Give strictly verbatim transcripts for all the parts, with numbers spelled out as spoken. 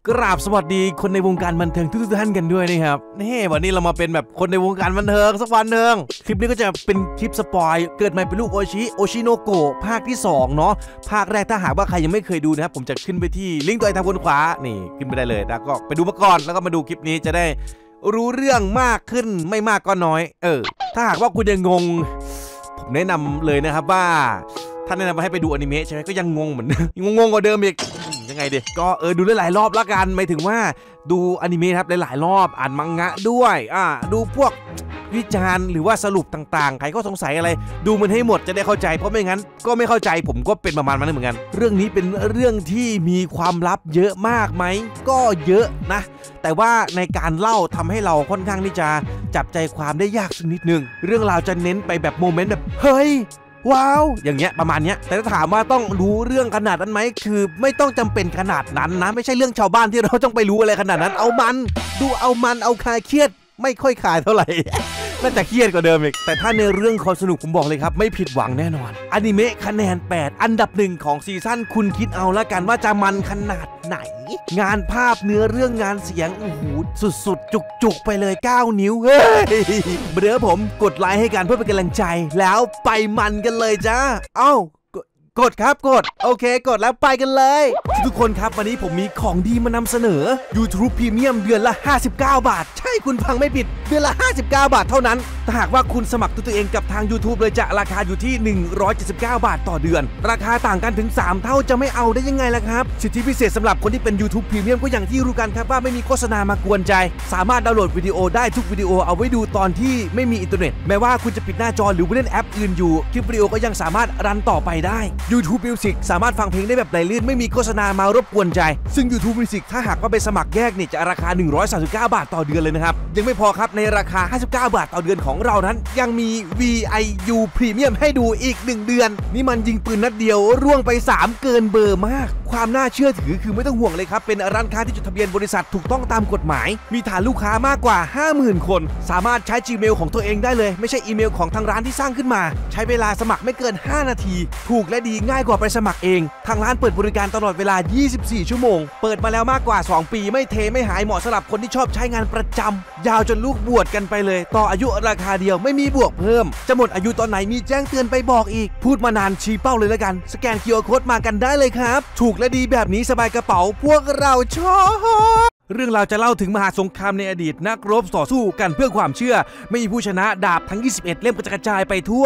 กราบสวัสดีคนในวงการบันเทิงทุกท่านกันด้วยนะครับนี่วันนี้เรามาเป็นแบบคนในวงการบันเทิงสักวันหนึ่งคลิปนี้ก็จะเป็นคลิปสปอยเกิดใหม่เป็นลูกโอชิโอชิโนโกะภาคที่สองเนาะภาคแรกถ้าหากว่าใครยังไม่เคยดูนะครับผมจะขึ้นไปที่ลิงก์ตัวไอทางบนขวานี่ขึ้นไปได้เลยแล้วก็ไปดูมาก่อนแล้วก็มาดูคลิปนี้จะได้รู้เรื่องมากขึ้นไม่มากก็น้อยเออถ้าหากว่าคุณยังงงผมแนะนำเลยนะครับว่าท่านแนะนำให้ไปดูอนิเมะใช่ไหมก็ยังงงเหมือนงงๆกว่าเดิมอีกยังไงดิก็เออดูหลายๆรอบละกันหมายถึงว่าดูอนิเมะครับหลายๆรอบอ่านมังงะด้วยอ่าดูพวกวิจารณ์หรือว่าสรุปต่างๆใครก็สงสัยอะไรดูมันให้หมดจะได้เข้าใจเพราะไม่งั้นก็ไม่เข้าใจผมก็เป็นประมาณนั้นเหมือนกันเรื่องนี้เป็นเรื่องที่มีความลับเยอะมากไหมก็เยอะนะแต่ว่าในการเล่าทำให้เราค่อนข้างที่จะจับใจความได้ยากสักนิดนึงเรื่องราวจะเน้นไปแบบโมเมนต์แบบเฮ้ยว้าวอย่างเงี้ยประมาณเนี้ยแต่ถ้าถามว่าต้องรู้เรื่องขนาดนั้นไหมคือไม่ต้องจำเป็นขนาดนั้นนะไม่ใช่เรื่องชาวบ้านที่เราต้องไปรู้อะไรขนาดนั้นเอามันดูเอามันเอาคลายเครียดไม่ค่อยคลายเท่าไหร่ น่าจะเครียดกว่าเดิมอีกแต่ถ้าในเรื่องความสนุกผมบอกเลยครับไม่ผิดหวังแน่นอนอนิเมะคะแนนแปดอันดับหนึ่งของซีซั่นคุณคิดเอาละกันว่าจะมันขนาดไหนงานภาพเนื้อเรื่องงานเสียงโอ้โหสุดๆจุกๆไปเลยเก้านิ้วเฮ้ยเบรอผมกดไลค์ให้กันเพื่อเป็นกำลังใจแล้วไปมันกันเลยจ้าเอ้ากดครับกดโอเคกดแล้วไปกันเลยทุกคนครับวันนี้ผมมีของดีมานำเสนอ YouTube Premium เดือนละห้าสิบเก้าบาทใช่คุณฟังไม่ผิดเดือนละห้าสิบเก้าบาทเท่านั้นถ้าหากว่าคุณสมัครตัวเองกับทาง YouTube เลยจะราคาอยู่ที่หนึ่งร้อยเจ็ดสิบเก้าบาทต่อเดือนราคาต่างกันถึงสามเท่าจะไม่เอาได้ยังไงล่ะครับสิทธิพิเศษสำหรับคนที่เป็น YouTube Premium ก็อย่างที่รู้กันครับว่าไม่มีโฆษณามากวนใจสามารถดาวน์โหลดวิดีโอได้ทุกวิดีโอเอาไว้ดูตอนที่ไม่มีอินเทอร์เน็ตแม้ว่าคุณจะปิดหน้าจอหรือเล่นแอปอื่นอยู่คลิปวิดีโอก็ยังสามารถรันต่อไปได้ YouTube Music สามารถฟังเพลงได้แบบไหลลื่นไม่มีโฆษณามารบกวนใจซึ่ง YouTube Music ถ้าหากว่าไปสมัครแยกเนี่ยจะราคาหนึ่งร้อยสามสิบเก้าบาทต่อเดือนเลยนะครับยังไม่พอครับในราคาห้าสิบเก้าบาทต่อเดือนของเรานั้นยังมี วี ไอ ยู Premium ให้ดูอีกหนึ่งเดือนนี่มันยิงปืนนัดเดียวร่วงไปสามเกินเบอร์มากความน่าเชื่อถือคือไม่ต้องห่วงเลยครับเป็นร้านค้าที่จดทะเบียนบริษัทถูกต้องตามกฎหมายมีฐานลูกค้ามากกว่า ห้าหมื่น คนสามารถใช้ Gmail ของตัวเองได้เลยไม่ใช่อีเมลของทางร้านที่สร้างขึ้นมาใช้เวลาสมัครไม่เกินห้านาทีถูกและดีง่ายกว่าไปสมัครเองทางร้านเปิดบริการตลอดเวลายี่สิบสี่ชั่วโมงเปิดมาแล้วมากกว่าสองปีไม่เทไม่หายเหมาะสำหรับคนที่ชอบใช้งานประจำยาวจนลูกบวชกันไปเลยต่ออายุราคาเดียวไม่มีบวกเพิ่มจะหมดอายุตอนไหนมีแจ้งเตือนไปบอกอีกพูดมานานชี้เป้าเลยแล้วกันสแกน คิว อาร์ Code มากันได้เลยครับถูกและดีแบบนี้สบายกระเป๋าพวกเราชอบเรื่องราวจะเล่าถึงมหาสงครามในอดีตนักรบต่อสู้กันเพื่อความเชื่อไม่มีผู้ชนะดาบทั้งยี่สิบเอ็ดเล่มกระจายไปทั่ว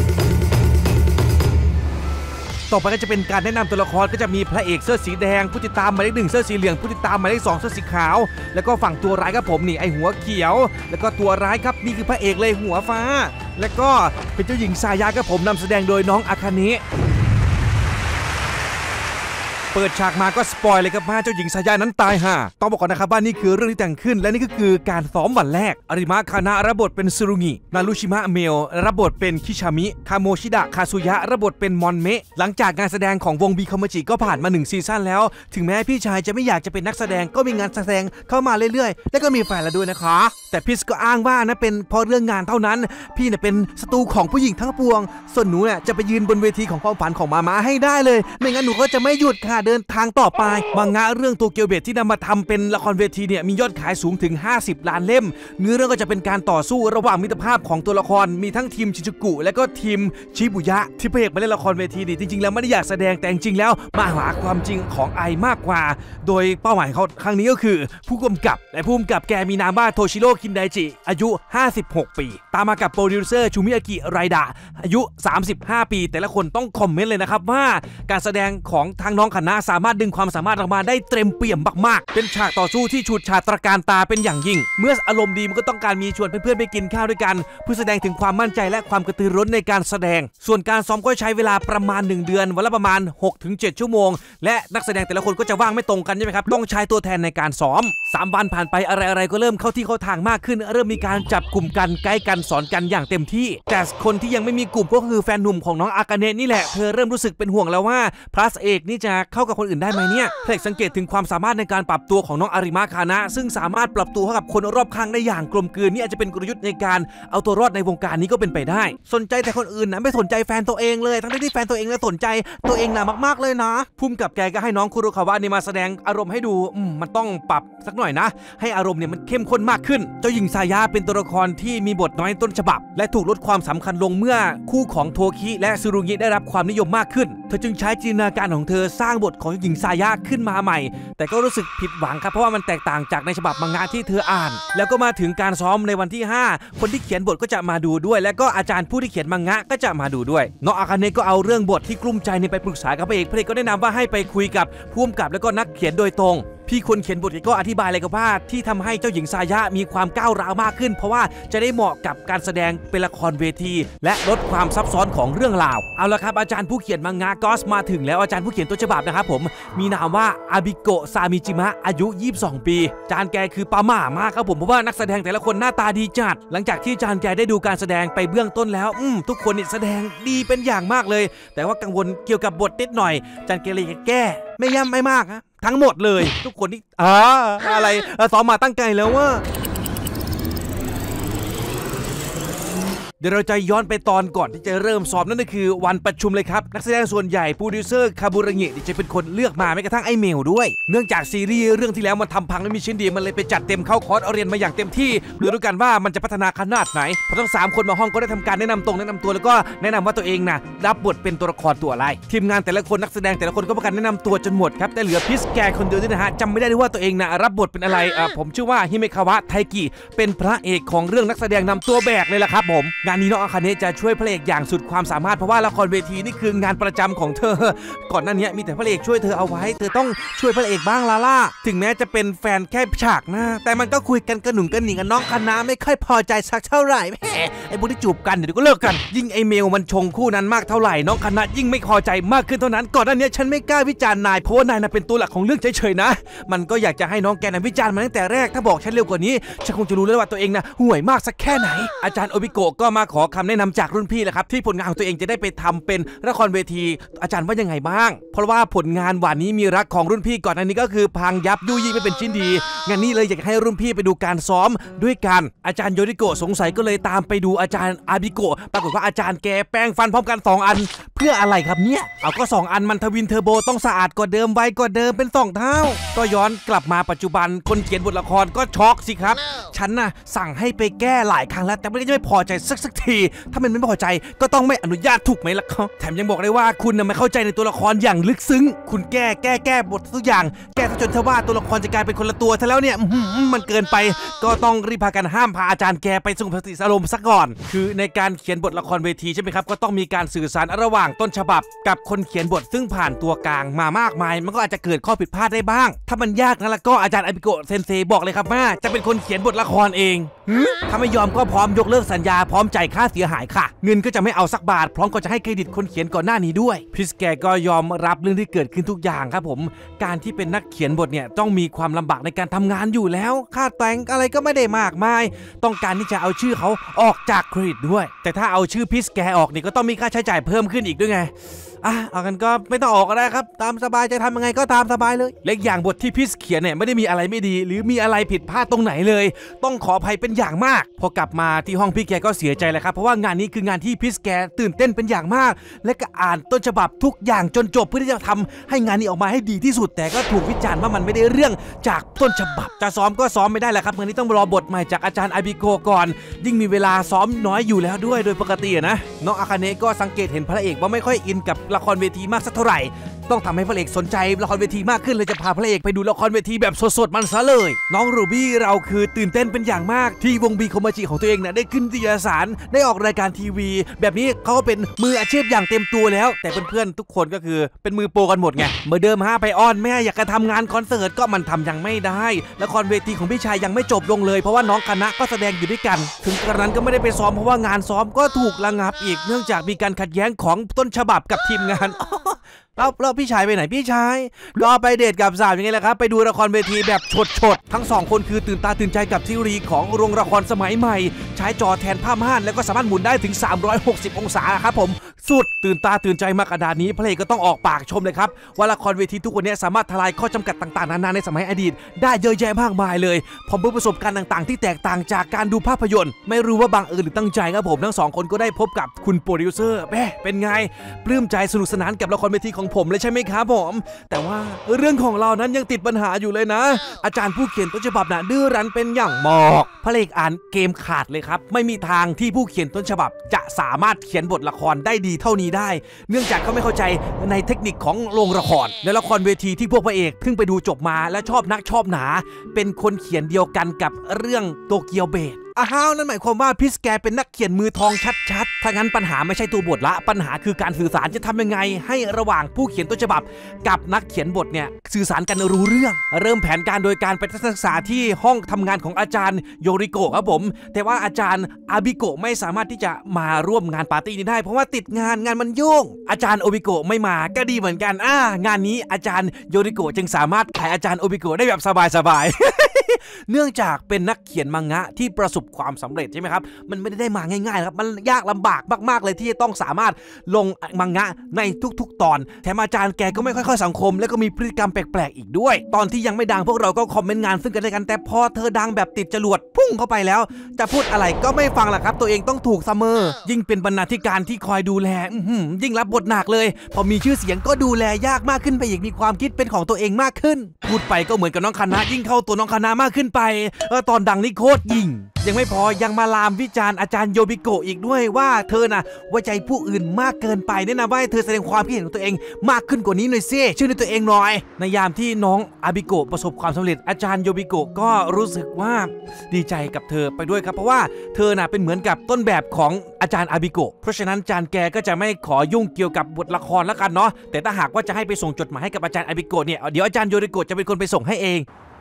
ต่อไปก็จะเป็นการแนะนำตัวละครก็จะมีพระเอกเสื้อสีแดงผู้ติดตามหมายเลขหนึ่งเสื้อสีเหลืองผู้ติดตามหมายเลขสองเสื้อสีขาวแล้วก็ฝั่งตัวร้ายครับผมนี่ไอหัวเขียวแล้วก็ตัวร้ายครับนี่คือพระเอกเลยหัวฟ้าแล้วก็เป็นเจ้าหญิงซายาครับผมนำแสดงโดยน้องอาคาเนะเปิดฉากมาก็สปอยเลยครับว่าเจ้าหญิงซายานั้นตายห่าต้องบอกก่อนนะครับว่านี่คือเรื่องที่แต่งขึ้นและนี่ก็คือการซ้อมวันแรกอาริมะคานะรับบทเป็นซูรุงินารุชิมะเมลรับบทเป็นคิชามิคาโมชิดะคาซุยะรับบทเป็นมอนเมะหลังจากงานแสดงของวงบีคามาจิก็ผ่านมาหนึ่งซีซั่นแล้วถึงแม้พี่ชายจะไม่อยากจะเป็นนักแสดงก็มีงานแสดงเข้ามาเรื่อยๆและก็มีแฟนแล้วด้วยนะคะแต่พิสก็อ้างว่านะเป็นเพราะเรื่องงานเท่านั้นพี่เนี่ยเป็นศัตรูของผู้หญิงทั้งปวงส่วนหนูเนี่ยจะไปยืนบนเวทีของความฝันของมาม่าให้ได้เลยไม่งั้นหนูก็จะไม่หยุดค่ะเดินทางต่อไปมังงะเรื่องโตเกียวเบทที่นำมาทำเป็นละครเวทีเนี่ยมียอดขายสูงถึงห้าสิบล้านเล่มเนื้อเรื่องก็จะเป็นการต่อสู้ระหว่างมิตรภาพของตัวละครมีทั้งทีมชินจูกุและก็ทีมชิบุยะที่พระเอกมาเล่นละครเวทีนี่จริงๆแล้วไม่ได้อยากแสดงแต่จริงๆแล้วมาหาความจริงของไอมากกว่าโดยเป้าหมายเขาครั้งนี้ก็คือผู้กำกับและผู้กำกับแกมีนามว่าโทชิโร่คินไดจิอายุห้าสิบหกปีตามมากับโปรดิวเซอร์ชูมิอากิไรดะอายุสามสิบห้าปีแต่ละคนต้องคอมเมนต์เลยนะครับว่าการแสดงของทางน้องคณะสามารถดึงความสามารถออกมาได้เต็มเปี่ยมมากๆเป็นฉากต่อสู้ที่ฉูดฉาดตระการตาเป็นอย่างยิ่งเมื่ออารมณ์ดีมันก็ต้องการมีชวนเพื่อนๆไปกินข้าวด้วยกันเพื่อแสดงถึงความมั่นใจและความกระตือรือร้นในการแสดงส่วนการซ้อมก็ใช้เวลาประมาณหนึ่งเดือนวันละประมาณ หกถึงเจ็ด ชั่วโมงและนักแสดงแต่ละคนก็จะว่างไม่ตรงกันใช่ไหมครับต้องใช้ตัวแทนในการซ้อมสามวันผ่านไปอะไรๆก็เริ่มเข้าที่เข้าทางมากขึ้นเริ่มมีการจับกลุ่มกันไกด์กันสอนกันอย่างเต็มที่แต่คนที่ยังไม่มีกลุ่มก็คือแฟนหนุ่มของน้องอากาเนะนี่แหละเธอเริ่มรู้สึกเป็นห่วงแล้วว่าพระเอกนี่จะเข้าากับคนอื่นได้ไหมเนี่ยพระเอกสังเกตถึงความสามารถในการปรับตัวของน้องอาริมะคานะซึ่งสามารถปรับตัวเข้ากับคนรอบข้างได้อย่างกลมกลืนนี่อาจจะเป็นกลยุทธ์ในการเอาตัวรอดในวงการนี้ก็เป็นไปได้สนใจแต่คนอื่นนะไม่สนใจแฟนตัวเองเลยทั้งที่แฟนตัวเองนะสนใจตัวเองนะมากๆเลยนะพุ่มกับแกก็ให้น้องคุโรคาวะนี่มาแสดงอารมณ์ให้ดูอืมมันต้องปรับสักหน่อยนะให้อารมณ์เนี่ยมันเข้มข้นมากขึ้นเจ้าหญิงซายะเป็นตัวละครที่มีบทน้อยต้นฉบับและถูกลดความสำคัญลงเมื่อคู่ของโทคิและซูรุงิได้รับความนิยมมากขึ้นเธอจึงใช้จินตนาการของเธอสร้างบทของหญิงซายะขึ้นมาใหม่แต่ก็รู้สึกผิดหวังครับเพราะว่ามันแตกต่างจากในฉบับมังงะที่เธออ่านแล้วก็มาถึงการซ้อมในวันที่ห้าคนที่เขียนบทก็จะมาดูด้วยและก็อาจารย์ผู้ที่เขียนมังงะก็จะมาดูด้วยน้องอาคาเนะก็เอาเรื่องบทที่กลุ้มใจในไปปรึกษากับพระเอกพระเอกก็แนะนำว่าให้ไปคุยกับผู้กำกับแล้วก็นักเขียนโดยตรงพี่คนเขียนบทก็อธิบายเลยครับว่าที่ทำให้เจ้าหญิงซายะมีความก้าวร้าวมากขึ้นเพราะว่าจะได้เหมาะกับการแสดงเป็นละครเวทีและลดความซับซ้อนของเรื่องราวเอาละครับอาจารย์ผู้เขียนมังงะก็มาถึงแล้วอาจารย์ผู้เขียนต้นฉบับนะครับผมมีนามว่าอาบิโกะซามิจิมะอายุยี่สิบสองปีจานแกคือปาหม่ามากครับผมเพราะว่านักแสดงแต่ละคนหน้าตาดีจัดหลังจากที่จานแกได้ดูการแสดงไปเบื้องต้นแล้วอืมทุกคนเนี่ยแสดงดีเป็นอย่างมากเลยแต่ว่ากังวลเกี่ยวกับบทนิดหน่อยจานแกเลยแก้ไม่ย่ำไม่มากนะทั้งหมดเลยทุกคนที่อ่าอะไรซ้อมมาตั้งใจแล้วว่าเดี๋ยวเราจะย้อนไปตอนก่อนที่จะเริ่มซ้อมนั่นก็คือวันประชุมเลยครับนักแสดงส่วนใหญ่โปรดิวเซอร์คาบุระงิจะเป็นคนเลือกมาแม้กระทั่งไอเมลด้วยเนื่องจากซีรีส์เรื่องที่แล้วมันทำพังไม่มีชิ้นดีมันเลยไปจัดเต็มเข้าคอร์สเรียนมาอย่างเต็มที่ดูด้วยกันว่ามันจะพัฒนาขนาดไหนพอทั้งสามคนมาห้องก็ได้ทำการแนะนำตรงแนะนำตัวแล้วก็แนะนำว่าตัวเองนะรับบทเป็นตัวละครตัวอะไรทีมงานแต่ละคนนักแสดงแต่ละคนก็ประกันแนะนำตัวจนหมดครับแต่เหลือพิสแกคนเดียวนะฮะจำไม่ได้ด้วยว่าตัวเองนะรับบทเป็นอะไรอ่าผมชื่อว่าฮิเมคาวะไทกิเป็นพระเอกของเรื่องนักแสดงนำตัวแบกเลยล่ะครับผมงานนี้น้องอาคาเนะจะช่วยพระเอกอย่างสุดความสามารถเพราะว่าละครเวทีนี่คืองานประจำของเธอก่อนหน้านี้มีแต่พระเอกช่วยเธอเอาไว้เธอต้องช่วยพระเอกบ้างลาล่าถึงแม้จะเป็นแฟนแค่ฉากหน้าแต่มันก็คุยกันกระหนุ่งกระหนิ่งกับน้องคณะไม่ค่อยพอใจสักเท่าไหร่แหมไอ้พวกที่จูบกันเดี๋ยวก็เลิกกันยิ่งไอเมลมันชงคู่นั้นมากเท่าไหร่น้องคณะยิ่งไม่พอใจมากขึ้นเท่านั้นก่อนหน้านี้ฉันไม่กล้าวิจารณ์นายเพราะว่านายน่ะเป็นตัวหลักของเรื่องเฉยๆนะมันก็อยากจะให้น้องแกน่ะวิจารณ์มาตั้งแต่แรกถ้าบอกฉันเร็วกว่านี้ฉันคงจะรู้แล้วว่าตัวเองน่ะห่วยมากสักแค่ไหนอาจารย์โอบิโกะก็มาขอคำแนะนำจากรุ่นพี่แหละครับที่ผลงานของตัวเองจะได้ไปทำเป็นละครเวทีอาจารย์ว่ายังไงบ้างเพราะว่าผลงานวันนี้มีรักของรุ่นพี่ก่อนอันนี้ก็คือพังยับยุยไม่เป็นชิ้นดีงานนี้เลยอยากให้รุ่นพี่ไปดูการซ้อมด้วยกันอาจารย์โยริโกะสงสัยก็เลยตามไปดูอาจารย์อาบิโกะปรากฏว่าอาจารย์แกแปรงฟันพร้อมกันสองอันเพื่ออะไรครับเนี่ยเอาก็สองอันมันทวินเทอร์โบต้องสะอาดกว่าเดิมไวกว่าเดิมเป็นสองเท่าก็ย้อนกลับมาปัจจุบันคนเขียนบทละครก็ช็อกสิครับฉันน่ะสั่งให้ไปแก้หลายครั้งแล้วแต่ไม่ได้ไม่พอใจสักสักทีถ้ามันไม่พอใจก็ต้องไม่อนุญาตถูกไหมล่ะครับแถมยังบอกเลยว่าคุณน่ะไม่เข้าใจในตัวละครอย่างลึกซึ้งคุณแก้แก้แก้บททุกอย่างแก้จนเทว่าตัวละครจะกลายเป็นคนละตัวซะแล้วเนี่ยมันเกินไปก็ต้องรีบพากันห้ามพาอาจารย์แกไปสงบสติอารมณ์ซะก่อนคือในการเขียนบทละครเวทีใช่ไหมครับก็ต้องมีการสื่อสารระหว่างต้นฉบับกับคนเขียนบทซึ่งผ่านตัวกลางมามากมายมันก็อาจจะเกิดข้อผิดพลาดได้บ้างถ้ามันยากนะแล้วก็อาจารย์อาบิโกะเซนเซบอกเลยครับว่าจะเป็นคนเขียนบทละครเองถ้าไม่ยอมก็พร้อมยกเลิกสัญญาพร้อมจ่ายค่าเสียหายค่ะเงินก็จะไม่เอาสักบาทพร้อมก็จะให้เครดิตคนเขียนก่อนหน้านี้ด้วยพิสแกก็ยอมรับเรื่องที่เกิดขึ้นทุกอย่างครับผมการที่เป็นนักเขียนบทเนี่ยต้องมีความลำบากในการทำงานอยู่แล้วค่าแต่งอะไรก็ไม่ได้มากมายต้องการที่จะเอาชื่อเขาออกจากเครดิตด้วยแต่ถ้าเอาชื่อพิสแกออกนี่ก็ต้องมีค่าใช้จ่ายเพิ่มขึ้นอีกด้วยไงอ่ะเอากันก็ไม่ต้องออกก็ได้ครับตามสบายจะทำยังไงก็ตามสบายเลยเล็กอย่างบทที่พิสเขียนเนี่ยไม่ได้มีอะไรไม่ดีหรือมีอะไรผิดพลาดตรงไหนเลยต้องขออภัยเป็นอย่างมากพอกลับมาที่ห้องพี่แกก็เสียใจเลยครับเพราะว่างานนี้คืองานที่พิสแกตื่นเต้นเป็นอย่างมากและก็อ่านต้นฉบับทุกอย่างจนจบเพื่อที่จะทำให้งานนี้ออกมาให้ดีที่สุดแต่ก็ถูกวิจารณ์ว่ามันไม่ได้เรื่องจากต้นฉบับจะซ้อมก็ซ้อมไม่ได้แหละครับงานนี้ต้องรอบทใหม่จากอาจารย์อาบิโกะก่อนยิ่งมีเวลาซ้อมน้อยอยู่แล้วด้วยโดยปกตินะน้องอาคาเนะก็สังเกตเห็นพระเอกว่าไม่ค่อยอินกับละครเวทีมากสักเท่าไหร่ต้องทำให้พระเอกสนใจละครเวทีมากขึ้นเลยจะพาพระเอกไปดูละครเวทีแบบสดๆมันซะเลยน้องรูบี้เราคือตื่นเต้นเป็นอย่างมากที่วงบีโคมาจิของตัวเองนะได้ขึ้นนิตยสารได้ออกรายการทีวีแบบนี้เขาก็เป็นมืออาชีพอย่างเต็มตัวแล้วแต่เพื่อนๆทุกคนก็คือเป็นมือโปรกันหมดไงเมื่อเดิมฮะไปอ้อนแม่อยากจะทำงานคอนเสิร์ตก็มันทำยังไม่ได้ละครเวทีของพี่ชายยังไม่จบลงเลยเพราะว่าน้องคณะก็แสดงอยู่ด้วยกันถึงกระนั้นก็ไม่ได้ไปซ้อมเพราะว่างานซ้อมก็ถูกระงับอีกเนื่องจากมีการขัดแย้งของต้นฉบับกับทีมงานแล้วแล้วพี่ชายไปไหนพี่ชายก็ไปเดทกับสาวอย่างไงแหละครับไปดูละครเวทีแบบฉดๆทั้งสองคนคือตื่นตาตื่นใจกับทีรีของโรงละครสมัยใหม่ใช้จอแทนผ้าม่านแล้วก็สามารถหมุนได้ถึงสามร้อยหกสิบองศาครับผมสุดๆตื่นตาตื่นใจมากขนาดนี้พระเอกก็ต้องออกปากชมเลยครับว่าละครเวทีทุกวันนี้สามารถทลายข้อจำกัดต่างๆนานาในสมัยอดีตได้เยอะแยะมากมายเลยผมมีประสบการณ์ต่างๆที่แตกต่างจากการดูภาพยนตร์ไม่รู้ว่าบังเอิญหรือตั้งใจครับผมทั้งสองคนก็ได้พบกับคุณโปรดิวเซอร์แม่เป็นไงปลื้มใจสนุกสนานกับละครเวทีของผมเลยใช่ไหมครับผมแต่ว่าเรื่องของเรานั้นยังติดปัญหาอยู่เลยนะอาจารย์ผู้เขียนต้นฉบับน่ะดื้อรั้นเป็นอย่างมากพระเอกอ่านเกมขาดเลยครับไม่มีทางที่ผู้เขียนต้นฉบับจะสามารถเขียนบทละครได้ดีเท่านี้ได้เนื่องจากเขาไม่เข้าใจในเทคนิคของโรงละครในละครเวทีที่พวกพระเอกเพิ่งไปดูจบมาและชอบนักชอบหนาเป็นคนเขียนเดียวกันกับเรื่องโตเกียวเบสอ้าวนั่นหมายความว่าพิสแกเป็นนักเขียนมือทองชัดๆถ้างั้นปัญหาไม่ใช่ตัวบทละปัญหาคือการสื่อสารจะทำยังไงให้ระหว่างผู้เขียนต้นฉบับกับนักเขียนบทเนี่ยสื่อสารกันรู้เรื่องเริ่มแผนการโดยการไปทัศนศึกษาที่ห้องทำงานของอาจารย์โยริโกะครับผมแต่ว่าอาจารย์อาบิโกะไม่สามารถที่จะมาร่วมงานปาร์ตี้นี้ได้เพราะว่าติดงานงานมันยุ่งอาจารย์โอบิโกะไม่มาก็ดีเหมือนกันอ่างานนี้อาจารย์โยริโกะจึงสามารถขายอาจารย์โอบิโกะได้แบบสบายๆ เนื่องจากเป็นนักเขียนมังงะที่ประสบความสำเร็จใช่ไหมครับมันไม่ได้มาง่ายๆครับมันยากลำบากมากๆเลยที่จะต้องสามารถลงมังงะในทุกๆตอนแถมอาจารย์แกก็ไม่ค่อยเข้าสังคมแล้วก็มีพฤติกรรมแปลกๆอีกด้วยตอนที่ยังไม่ดังพวกเราก็คอมเมนต์งานซึ่งกันและกันแต่พอเธอดังแบบติดจรวดพุ่งเข้าไปแล้วจะพูดอะไรก็ไม่ฟังล่ะครับตัวเองต้องถูกเสมอยิ่งเป็นบรรณาธิการที่คอยดูแลยิ่งรับบทหนักเลยพอมีชื่อเสียงก็ดูแลยากมากขึ้นไปอีกมีความคิดเป็นของตัวเองมากขึ้นพูดไปก็เหมือนกับน้องคณะยิ่งเข้าตัวน้องคณะมากขึ้นไปเออตอนดังนี่โคตรยิ่งยังไม่พอยังมาลามวิจารณ์อาจารย์โยบิโกะอีกด้วยว่าเธอน่ะไว้ใจผู้อื่นมากเกินไปแนะนำว่าให้เธอแสดงความคิดเห็นของตัวเองมากขึ้นกว่านี้หน่อยซิชื่อในตัวเองหน่อยในยามที่น้องอาบิโกะประสบความสำเร็จอาจารย์โยบิโกะก็รู้สึกว่าดีใจกับเธอไปด้วยครับเพราะว่าเธอน่ะเป็นเหมือนกับต้นแบบของอาจารย์อาบิโกะเพราะฉะนั้นอาจารย์แกก็จะไม่ขอยุ่งเกี่ยวกับบทละครแล้วกันเนาะแต่ถ้าหากว่าจะให้ไปส่งจดหมายให้กับอาจารย์อาบิโกะเนี่ยเดี๋ยวอาจารย์โยบิโกะจะเป็นคนไปส่งให้เอง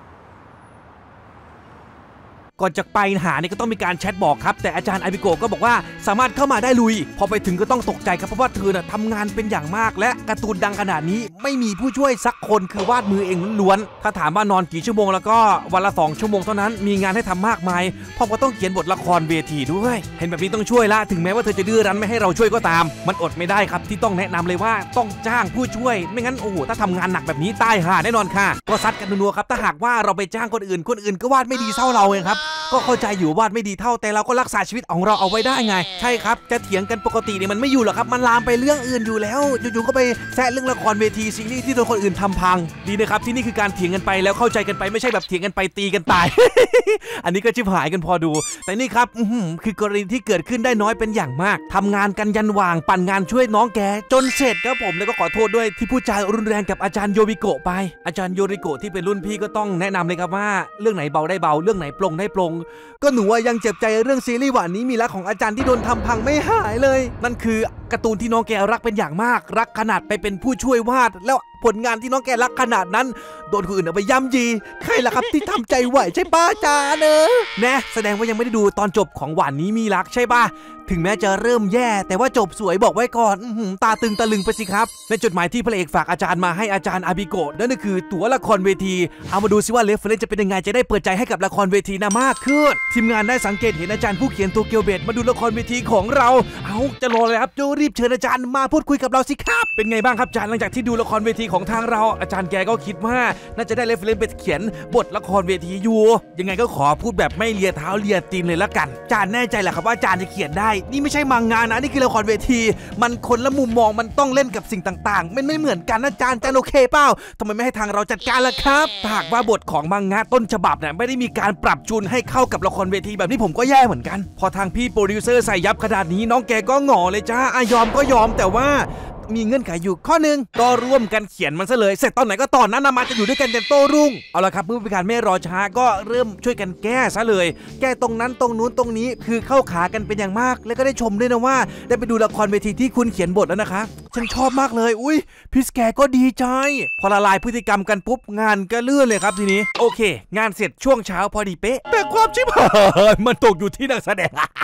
ก่อนจะไปหาเนี่ยก็ต้องมีการแชทบอกครับแต่อาจารย์อาบิโกะก็บอกว่าสามารถเข้ามาได้ลุยพอไปถึงก็ต้องตกใจครับเพราะว่าเธอน่ะทำงานเป็นอย่างมากและการ์ตูนดังขนาดนี้ไม่มีผู้ช่วยสักคนคือวาดมือเองล้วนถ้าถามว่านอนกี่ชั่วโมงแล้วก็วันละสองชั่วโมงเท่านั้นมีงานให้ทำมากมายเพราะก็ต้องเขียนบทละครเวทีด้วยเห็นแบบนี้ต้องช่วยละถึงแม้ว่าเธอจะดื้อรั้นไม่ให้เราช่วยก็ตามมันอดไม่ได้ครับที่ต้องแนะนำเลยว่าต้องจ้างผู้ช่วยไม่งั้นโอ้โหถ้าทำงานหนักแบบนี้ตายห่าแน่นอนค่ะก็ซัดกันนัวๆครับถ้าหากว่าเราไปจ้างคนอื่นคนอื่นก็วาดไม่ดีเท่าเราเองครับก็เข้าใจอยู่วาดไม่ดีเท่าแต่เราก็รักษาชีวิตของเราเอาไว้ได้ไงใช่ครับจะเถียงกันปกติเนี่ยมันไม่อยู่หรอกครับมันลามไปเรื่องอื่นอยู่แล้วอยู่ๆก็ไปแซะเรื่องละครเวทีซีรีส์ที่โดนคนอื่นทำพังดีนะครับที่นี่คือการเถียงกันไปแล้วเข้าใจกันไปไม่ใช่แบบเถียงกันไปตีกันตาย อันนี้ก็ชิบหายกันพอดูแต่นี่ครับคือกรณีที่เกิดขึ้นได้น้อยเป็นอย่างมากทำงานกันยันว่างปั่นงานช่วยน้องแกจนเสร็จครับผมแล้วก็ขอโทษด้วยที่พูดจารุนแรงกับอาจารย์โยบิโกะไปอาจารย์โยริโกะที่เป็นรุ่นพี่ก็ต้องแนะนำเลยครับว่าเรื่องไหนเบาได้เบาเรื่องไหนปลงได้ปลงก็หนูว่ายังเจ็บใจเรื่องซีรีส์หวานนี้มีรักของอาจารย์ที่โดนทำพังไม่หายเลยนั่นคือการ์ตูนที่น้องแกรักเป็นอย่างมากรักขนาดไปเป็นผู้ช่วยวาดแล้วผลงานที่น้องแกรักขนาดนั้นโดนคนอื่นเอาไปย่ำยีใครล่ะครับที่ทำใจไหวใช่ป้าจาเนอะแน่แสดงว่ายังไม่ได้ดูตอนจบของหวานนี้มีรักใช่ป่ะถึงแม้จะเริ่มแย่แต่ว่าจบสวยบอกไว้ก่อนตาตึงตะลึงไปสิครับในจดหมายที่พระเอกฝากอาจารย์มาให้อาจารย์อาบิโกะนั่นก็คือตั๋วละครเวทีเอามาดูซิว่าเรฟเฟรนซ์จะเป็นยังไงจะได้เปิดใจให้กับละครเวทีน่ามากขึ้นทีมงานได้สังเกตเห็นอาจารย์ผู้เขียนโตเกียวเบสมาดูละครเวทีของเราเอาจะรอเลยครับจะรีบเชิญอาจารย์มาพูดคุยกับเราสิครับเป็นไงบ้างครับอาจารย์หลังจากที่ดูละครเวทีของทางเราอาจารย์แกก็คิดว่าน่าจะได้เรฟเฟรนซ์ไปเขียนบทละครเวทีอยู่ยังไงก็ขอพูดแบบไม่เลียเท้าเลียตีนเลยละกันอาจารย์แน่ใจแหละครับว่าอาจารย์จะเขียนได้นี่ไม่ใช่มังงานนะนี่คือละครเวทีมันคนละมุมมองมันต้องเล่นกับสิ่งต่างๆมันไม่เหมือนกันอาจารย์อาจารย์โอเคเปล่าทำไมไม่ให้ทางเราจัดการล่ะครับถ้าหากว่าบทของมังงะต้นฉบับเนี่ยไม่ได้มีการปรับจูนให้เข้ากับละครเวทีแบบนี้ผมก็แย่เหมือนกันพอทางพี่โปรดิวเซอร์ใส่ยับขนาดนี้น้องแกก็หงอเลยจ้าอายอมก็ยอมแต่ว่ามีเงื่อนไขอยู่ข้อหนึ่งก็ร่วมกันเขียนมันซะเลยเสร็จตอนไหนก็ตอนนั้นนะมาจะอยู่ด้วยกันจนโตรุ่งเอาละครับเมื่อเป็นการไม่รอช้าก็เริ่มช่วยกันแก้ซะเลยแก้ตรงนั้นตรงนู้นตรงนี้คือเข้าขากันเป็นอย่างมากแล้วก็ได้ชมด้วยนะว่าได้ไปดูละครเวทีที่คุณเขียนบทแล้วนะคะฉันชอบมากเลยอุ้ยพี่แกก็ดีใจพอละลายพฤติกรรมกันปุ๊บงานก็เลื่อนเลยครับทีนี้โอเคงานเสร็จช่วงเช้าพอดีเป๊ะแต่ความชิบหายมันตกอยู่ที่นักแสดง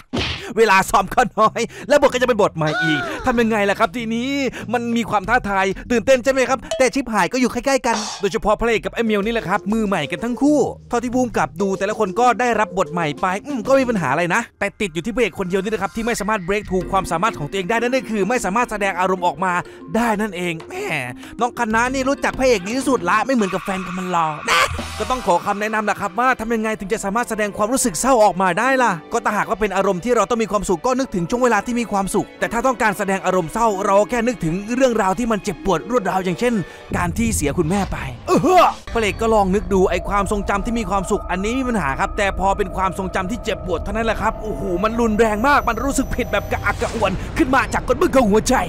เวลาซ้อมก็น้อยแล้วบทก็จะเป็นบทใหม่อีกทำยังไงล่ะครับทีนี้มันมีความท้าทายตื่นเต้นใช่ไหมครับแต่ชิบหายก็อยู่ใกล้ๆกันโดยเฉพาะพระเอกกับไอ้เมียวนี่แหละครับมือใหม่กันทั้งคู่เท่าที่ภูมิกับดูแต่ละคนก็ได้รับบทใหม่ไปอืมก็ไม่มีปัญหาอะไรนะแต่ติดอยู่ที่พระเอกคนเดียวนี่นะครับที่ไม่สามารถเบรกทูความสามารถของตัวเองได้นั่นก็คือไม่สามารถแสดงอารมณ์ออกมาได้นั่นเองแหมน้องคณะนี่รู้จักพระเอกดีที่สุดละไม่เหมือนกับแฟนกันมันหรอกนะก็ต้องขอคำแนะนำนะครับว่าทำยังไงถึงจะสามารถแสดงความรู้สึกเศร้าออกมาได้ล่ะก็ถ้าหากว่าเป็นอารมณ์ที่เราต้องมีความสุขก็นึกถึงช่วงเวลาที่มีความสุขแต่ถ้าต้องการแสดงอารมณ์เศร้าเราแค่นึกถึงเรื่องราวที่มันเจ็บปวดรวดร้าวอย่างเช่นการที่เสียคุณแม่ไปเออพระเอกก็ลองนึกดูไอ้ความทรงจำที่มีความสุขอันนี้มีปัญหาครับแต่พอเป็นความทรงจำที่เจ็บปวดเท่านั้นแหละครับโอ้โหมันรุนแรงมากมันรู้สึกผิดแบบกระอักกระอ่วนขึ้นมาจากก้นบึ้งของหัวใจ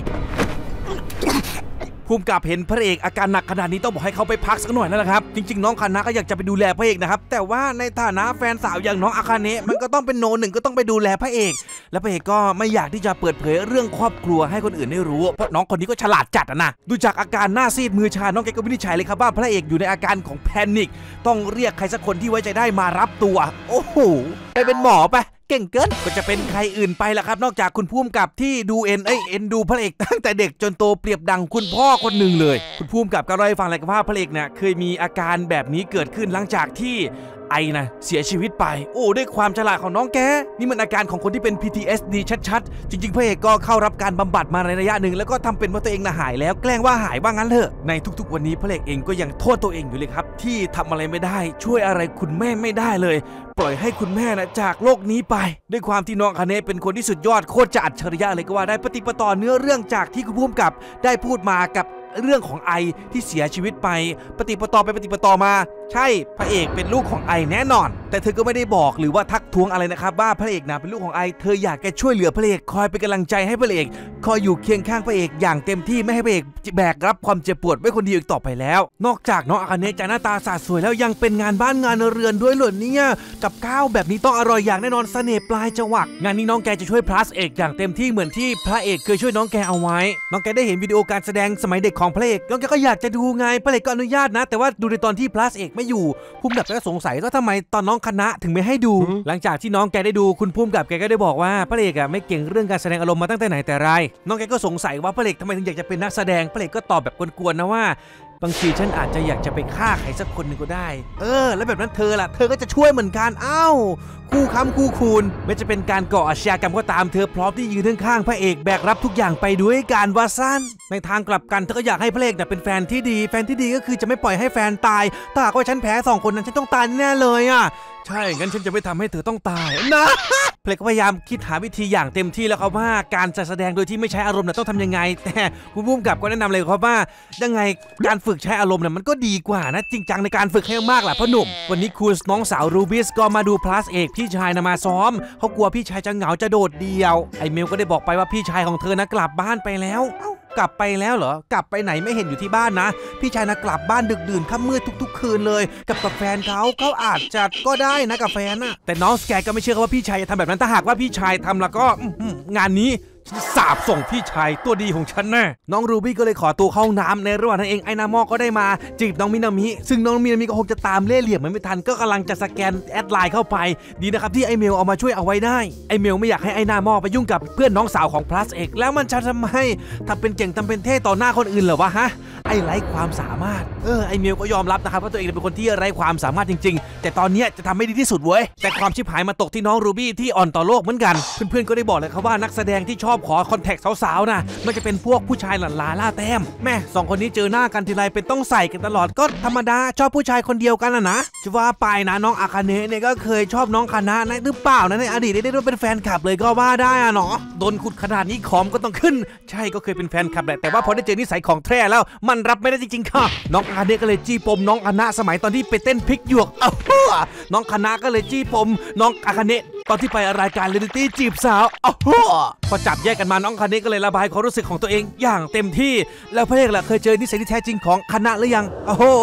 ภูมิกับเห็นพระเอกอาการหนักขนาดนี้ต้องบอกให้เขาไปพักสักหน่อยนั่นแหละครับจริงๆน้องคานะก็อยากจะไปดูแลพระเอกนะครับแต่ว่าในฐานะแฟนสาวอย่างน้องอาคาเนะมันก็ต้องเป็นโนหนึ่งก็ต้องไปดูแลพระเอกและพระเอกก็ไม่อยากที่จะเปิดเผยเรื่องครอบครัวให้คนอื่นได้รู้เพราะน้องคนนี้ก็ฉลาดจัดนะดูจากอาการหน้าซีดมือชาน้องแกก็วินิจฉัยเลยครับว่าพระเอกอยู่ในอาการของแพนิคต้องเรียกใครสักคนที่ไว้ใจได้มารับตัวโอ้โหไปเป็นหมอไปเก่งเกินก็จะเป็นใครอื่นไปล่ะครับนอกจากคุณภูมิกับที่ดูเอ็นเอ้ยเอ็นดูพระเอกตั้งแต่เด็กจนโตเปรียบดังคุณพ่อคนหนึ่งเลยคุณภูมิกับก็เล่าให้ฟังเลยครับว่าพระเอกเนี่ยเคยมีอาการแบบนี้เกิดขึ้นหลังจากที่ไอนะเสียชีวิตไปโอ้ด้วยความฉลาดของน้องแกนี่มันอาการของคนที่เป็น พี ที เอส ดี ชัดๆจริงๆพระเอกก็เข้ารับการบำบัดมาในระยะหนึ่งแล้วก็ทำเป็นว่าตัวเองน่ะหายแล้วแกล้งว่าหายว่างั้นเถอะในทุกๆวันนี้พระเอกเองก็ยังโทษตัวเองอยู่เลยครับที่ทำอะไรไม่ได้ช่วยอะไรคุณแม่ไม่ได้เลยปล่อยให้คุณแม่นะจากโลกนี้ไปด้วยความที่น้องคาเนะเป็นคนที่สุดยอดโคตรจะอัจฉริยะเลยก็ว่าได้ปฏิปต่อเนื้อเรื่องจากที่คุณภูมิกับได้พูดมากับเรื่องของไอที่เสียชีวิตไปปฏิปต่อไปปฏิปต่อมาใช่พระเอกเป็นลูกของไอแน่นอนแต่เธอก็ไม่ได้บอกหรือว่าทักท้วงอะไรนะครับว่าพระเอกนะเป็นลูกของไอเธออยากแกช่วยเหลือพระเอกคอยเป็นกำลังใจให้พระเอกคอยอยู่เคียงข้างพระเอกอย่างเต็มที่ไม่ให้พระเอกแบกรับความเจ็บปวดไว้คนเดียวอีกต่อไปแล้วนอกจากน้องอาคาเนะจากหน้าตาสาดสวยแล้วยังเป็นงานบ้านงานเรือนด้วยเหรอเนี่ยกับข้าวแบบนี้ต้องอร่อยอย่างแน่นอนเสน่ห์ปลายจวักงานนี้น้องแกจะช่วยพระเอกอย่างเต็มที่เหมือนที่พระเอกเคยช่วยน้องแกเอาไว้น้องแกได้เห็นวิดีโอการแสดงสมัยเด็กของพระเอกน้องแกก็อยากจะดูไงพระเอกก็อนุญาตนะแต่ว่าดูในตอนที่พระเอกไม่อยู่ภูมิกับก็สงสัยว่าทำไมตอนน้องคณะถึงไม่ให้ดูหลังจากที่น้องแกได้ดูคุณภูมิกับแกก็ได้บอกว่าพระเอกอะไม่เก่งเรื่องการแสดงอารมณ์มาตั้งแต่ไหนแต่ไรน้องแกก็สงสัยว่าพระเอกทำไมถึงอยากจะเป็นนักแสดงพระเอกก็ตอบแบบกวนๆนะว่าบางทีฉันอาจจะอยากจะไปฆ่าใครสักคนหนึ่งก็ได้เออแล้วแบบนั้นเธอล่ะเธอก็จะช่วยเหมือนกันอ้าวคู่ค้ำคู่คูณไม่จะเป็นการก่ออาชญากรรมก็ตามเธอพร้อมที่ยืนข้างๆพระเอกแบกรับทุกอย่างไปด้วยการว่าสั้นในทางกลับกันเธอก็อยากให้พระเอกเนี่ยเป็นแฟนที่ดีแฟนที่ดีก็คือจะไม่ปล่อยให้แฟนตายถ้าหากว่าฉันแพ้สองคนนั้นฉันต้องตายแน่เลยอ่ะใช่งั้นฉันจะไม่ทำให้เธอต้องตายนะเพลงก็พยายามคิดหาวิธีอย่างเต็มที่แล้วครับว่าการจะแสดงโดยที่ไม่ใช้อารมณ์เนี่ยต้องทำยังไงแต่คุณภูมิกับก็แนะนำเลยครับว่ายังไงการฝึกใช้อารมณ์เนี่ยมันก็ดีกว่านะจริงจังในการฝึกให้มากแหละพ่อหนุ่มวันนี้คุณน้องสาวรูบิสก็มาดูพลัสเอกพี่ชายนะมาซ้อมเขากลัวพี่ชายจะเหงาจะโดดเดี่ยวไอเมลก็ได้บอกไปว่าพี่ชายของเธอนะกลับบ้านไปแล้วกลับไปแล้วเหรอกลับไปไหนไม่เห็นอยู่ที่บ้านนะพี่ชายนะกลับบ้านดึกดื่นค่ำมืดทุกๆคืนเลยกับกับแฟนเขาเขาอาจจะก็ได้นะกับแฟนนะแต่น้องสแกก็ไม่เชื่อว่าพี่ชายจะทำแบบนั้นถ้าหากว่าพี่ชายทำแล้วก็งานนี้สาบส่งพี่ชายตัวดีของฉันแน่น้องรูบี้ก็เลยขอตัวเข้าห้องน้ำในระหว่างนั้นเองไอ้นามอก็ได้มาจีบน้องมินามิซึ่งน้องมินามิก็คงจะตามเล่ห์เหลี่ยมมันไม่ทันก็กำลังจะสแกนแอดไลน์เข้าไปดีนะครับที่ไอเมลเอามาช่วยเอาไว้ได้ไอเมลไม่อยากให้ไอ้นามอไปยุ่งกับเพื่อนน้องสาวของพลัสเอกแล้วมันจะทำให้ทำเป็นเก่งทำเป็นเท่ต่อหน้าคนอื่นเหรอวะฮะไอไร้ความสามารถเออไอเมลก็ยอมรับนะครับว่าตัวเองเป็นคนที่ไร้ความสามารถจริงๆแต่ตอนนี้จะทำให้ดีที่สุดเว้ยแต่ความชิบหายมาตกที่น้องรูบี้ที่อ่อนต่อโลกเหมือนกันเพื่อนๆก็ได้บอกเลยครับว่านักแสดงที่ชอบขอคอนแทคสาวๆนะมันจะเป็นพวกผู้ชายหลั่นลาล่าแต้มแม่สองคนนี้เจอหน้ากันทีไรเป็นต้องใส่กันตลอดก็ธรรมดาชอบผู้ชายคนเดียวกันนะนะจะว่าไปนะน้องอาคาเนะเนี่ยก็เคยชอบน้องคณะนะหรือเปล่านะในอดีตได้ด้วยเป็นแฟนคลับเลยก็ว่าได้อะเนาะโดนขุดขนาดนี้ขอมก็ต้องขึ้นใช่ก็เคยเป็นแฟนคลับแหละแต่ว่าพอได้เจอนิสัยของแท้แล้วมันรับไม่ได้จริงๆค่ะน้องอาคาเนะก็เลยจี้ปมน้องคณะสมัยตอนที่ไปเต้นพลิกหยวกอ้าวน้องคณะก็เลยจี้ปมน้องอาคาเนะตอนที่ไปรายการเรียลลิตี้จีบสาวอ้าวพอจับแยกกันมาน้องคณะก็เลยระบายความรู้สึกของตัวเองอย่างเต็มที่แล้วพระเอกล่ะเคยเจอนิสัยที่แท้จริงของคณะหรือยังโอ้โห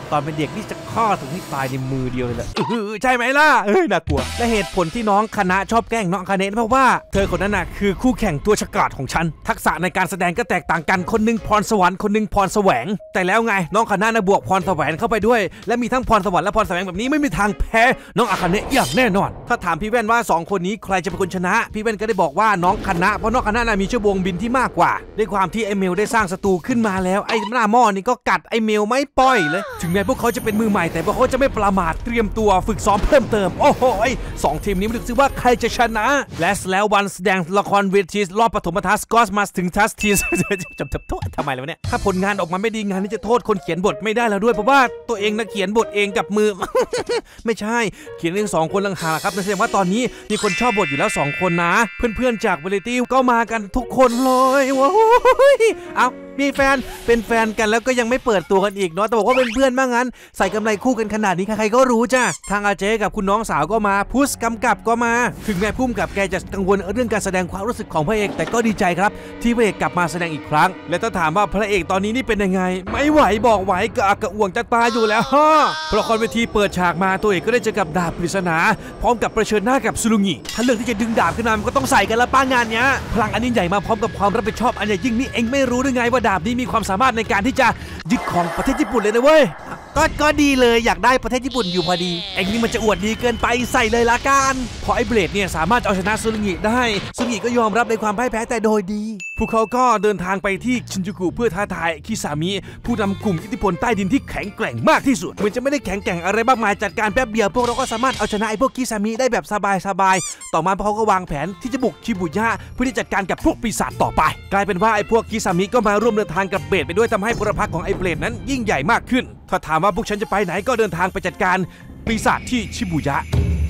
ตอนเป็นเด็กนี่จะฆ่าถึงให้ตายในมือเดียวเลยเออใช่ไหมล่ะเอ้ยน่ากลัวและเหตุผลที่น้องคณะชอบแกล้งน้องคาเนะเพราะว่าเธอคนนั้นน่ะคือคู่แข่งตัวฉกาจของฉันทักษะในการแสดงก็แตกต่างกันคนนึงพรสวรรค์คนนึงพรแสวงแต่แล้วไงน้องคณะน่ะบวกพรแสวงเข้าไปด้วยและมีทั้งพรสวรรค์และพรแสวงแบบนี้ไม่มีทางแพ้น้องอาคาเนะอย่างแน่นอนถ้าถามพี่แว่นว่าสองคนนี้ใครจะเป็นคนชนะพี่แว่นก็ได้บอกว่าน้องคณะเพราะน้องคณะน่ะมีชั่วโมงบินที่มากกว่าด้วยความที่ไอเมลได้สร้างศัตรูขึ้นมาแล้วไอ้หน้าหม้อนี่ก็กัดไอเมลไม่ปล่อยเลยถึงแม้พวกเขาจะเป็นมือใหม่แต่พวกเขาจะไม่ประมาทเตรียมตัวฝึกซ้อมเพิ่มเติมโอ้โหสองทีมนี้มาดูซิว่าใครจะชนะและแล้ววันแสดงละครเวทีรอบปฐมทัศน์ก็มาถึงทัศน์ทีจบจบโทษทำไมแล้วเนี่ยถ้าผลงานออกมาไม่ดีงานนี้จะโทษคนเขียนบทไม่ได้แล้วด้วยเพราะว่าตัวเองนะเขียนบทเองกับมือ ไม่ใช่เขียนเองสองคนลังหาครับนั่นแสดงว่าตอนนี้มีคนชอบบทอยู่แล้วสองคนนะเพื่อนๆจากวาไรตี้ก็มากันทุกคนเลยว้าวเอามีแฟนเป็นแฟนกันแล้วก็ยังไม่เปิดตัวกันอีกเนาะแต่บอกว่าเป็นเพื่อนบ้างงั้นใส่กำไรคู่กันขนาดนี้ใครๆก็รู้จ้ะทางอาเจกับคุณน้องสาวก็มาพุสกำกับก็มาถึงแม้พุ่มกับแกจะกังวลเรื่องการแสดงความรู้สึกของพระเอกแต่ก็ดีใจครับที่พระเอกกลับมาแสดงอีกครั้งและถ้าถามว่าพระเอกตอนนี้นี่เป็นยังไงไม่ไหวบอกไหวกระอักกระอ่วงจะตายอยู่แล้วฮะพอละครเวทีเปิดฉากมาตัวเอกก็ได้เจอกับดาบปริศนาพร้อมกับเผชิญหน้ากับซุรุงิถ้าเรื่องที่จะดึงดาบขึ้นมามันก็ต้องใส่กันละป้างานเนี้ยพลังอันยิ่งใหญ่มาพร้อมกับความรับผิดชอบอันใหญ่ยิ่งนี่เองไม่รู้หรือไงว่าดาบนี้มีความสามารถในการที่จะยึดของประเทศญี่ปุ่นเลยนะเว้ยก็ก็ดีเลยอยากได้ประเทศญี่ปุ่นอยู่พอดีเอ็งนี่มันจะอวดดีเกินไปใส่เลยละกันเพราะไอ้เบลดเนี่ยสามารถเอาชนะซุรุงิได้ซุรุงิก็ยอมรับในความพ่ายแพ้แต่โดยดีพวกเขาก็เดินทางไปที่ชินจูกุเพื่อท้าทายคิซามิผู้นำกลุ่มอิทธิพลใต้ดินที่แข็งแกร่งมากที่สุดเหมือนจะไม่ได้แข็งแกร่งอะไรมากมายจัดการแป๊บเดียวพวกเราก็สามารถเอาชนะไอ้พวกคิซามิได้แบบสบายๆต่อมาพวกเขาก็วางแผนที่จะบุกชิบุย่าเพื่อที่จะจัดการกับพวกปีศาจต่อไปกลายเป็นว่าไอ้พวกคิซามิก็มาร่วมเดินทางกับเบลดไปด้วยทำให้พลพรรคของไอ้เบลดนั้นยิ่งใหญ่มากขึ้นถ้าถามว่าพวกฉันจะไปไหนก็เดินทางไปจัดการปีศาจที่ชิบุย่า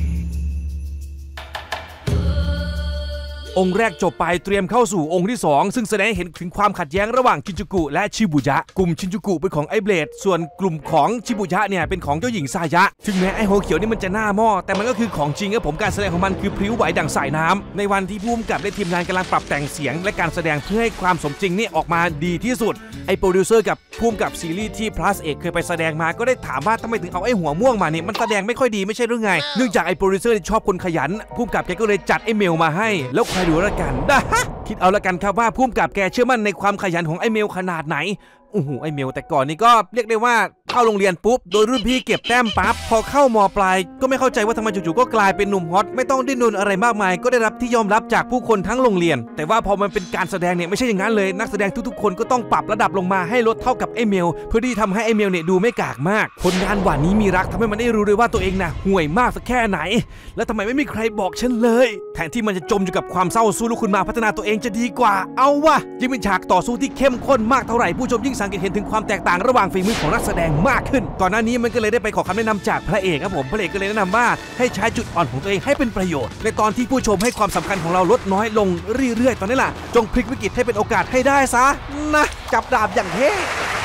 องค์แรกจบไปเตรียมเข้าสู่องค์ที่สองซึ่งแสดงให้เห็นถึงความขัดแย้งระหว่างชินจูกุและชิบุยะกลุ่มชินจูกุเป็นของไอ้เบลดส่วนกลุ่มของชิบุยะเนี่ยเป็นของเจ้าหญิงซายะถึงแม้ไอ้โฮเขียวนี่มันจะหน้าหม้อแต่มันก็คือของจริงครับผมการแสดงของมันคือพริ้วไหวดั่งสายน้ำในวันที่ผู้กำกับและทีมงานกำลังปรับแต่งเสียงและการแสดงเพื่อให้ความสมจริงนี่ออกมาดีที่สุดไอ้โปรดิวเซอร์กับผู้กำกับซีรีส์ที่ plus เอกเคยไปแสดงมาก็ได้ถามว่าทำไมถึงเอาไอ้หัวม่วงมาเนี่ยมันแสดงไม่ค่อยดีไม่ใช่หรือไงเนื่องจากไอ้โปรดิวเซอร์ชอบคนขยันผู้กำกับแกก็เลยจัดไอ้เมลมาให้แล้วใครดูแล้วกันได้คิดเอาละกันครับว่าผู้กำกับแกเชื่อมั่นในความขยันของไอ้เมลขนาดไหนโอ้โหไอ้เมลแต่ก่อนนี้ก็เรียกได้ว่าเข้าโรงเรียนปุ๊บโดยรุ่นพี่เก็บแต้มปั๊บพอเข้าม.ปลายก็ไม่เข้าใจว่าทำไมจู่ๆก็กลายเป็นหนุ่มฮอตไม่ต้องดิ้นรนอะไรมากมายก็ได้รับที่ยอมรับจากผู้คนทั้งโรงเรียนแต่ว่าพอมันเป็นการแสดงเนี่ยไม่ใช่อย่างนั้นเลยนักแสดงทุกๆคนก็ต้องปรับระดับลงมาให้ลดเท่ากับไอ้เมลเพื่อที่ทำให้ไอ้เมลเนี่ยดูไม่กากมากผลงานหวานนี้มีรักทำให้มันได้รู้เลยว่าตัวเองน่ะห่วยมากสักแค่ไหนแล้วทำไมไม่มีใครบอกฉันเลยแทนที่มันจะจมอยู่กับความเศร้าสู้ลุกขึ้นมาพัฒนาตัวเองจะดีกว่าเอาวะยิ่งเป็นฉากต่อสู้ที่เข้มข้นมากเท่าไหร่ผู้ชมยิ่งสังเกตเห็นถึงความแตกต่างระหว่างฝีมือของนักแสดงมากขึ้นก่อนหน้านี้มันก็เลยได้ไปขอคำแนะนำจากพระเอกครับผมพระเอกก็เลยแนะนำว่าให้ใช้จุดอ่อนของตัวเองให้เป็นประโยชน์ในตอนที่ผู้ชมให้ความสำคัญของเราลดน้อยลงเรื่อยๆตอนนี้ล่ะจงพลิกวิกฤตให้เป็นโอกาสให้ได้ซะนะจับดาบอย่างเท่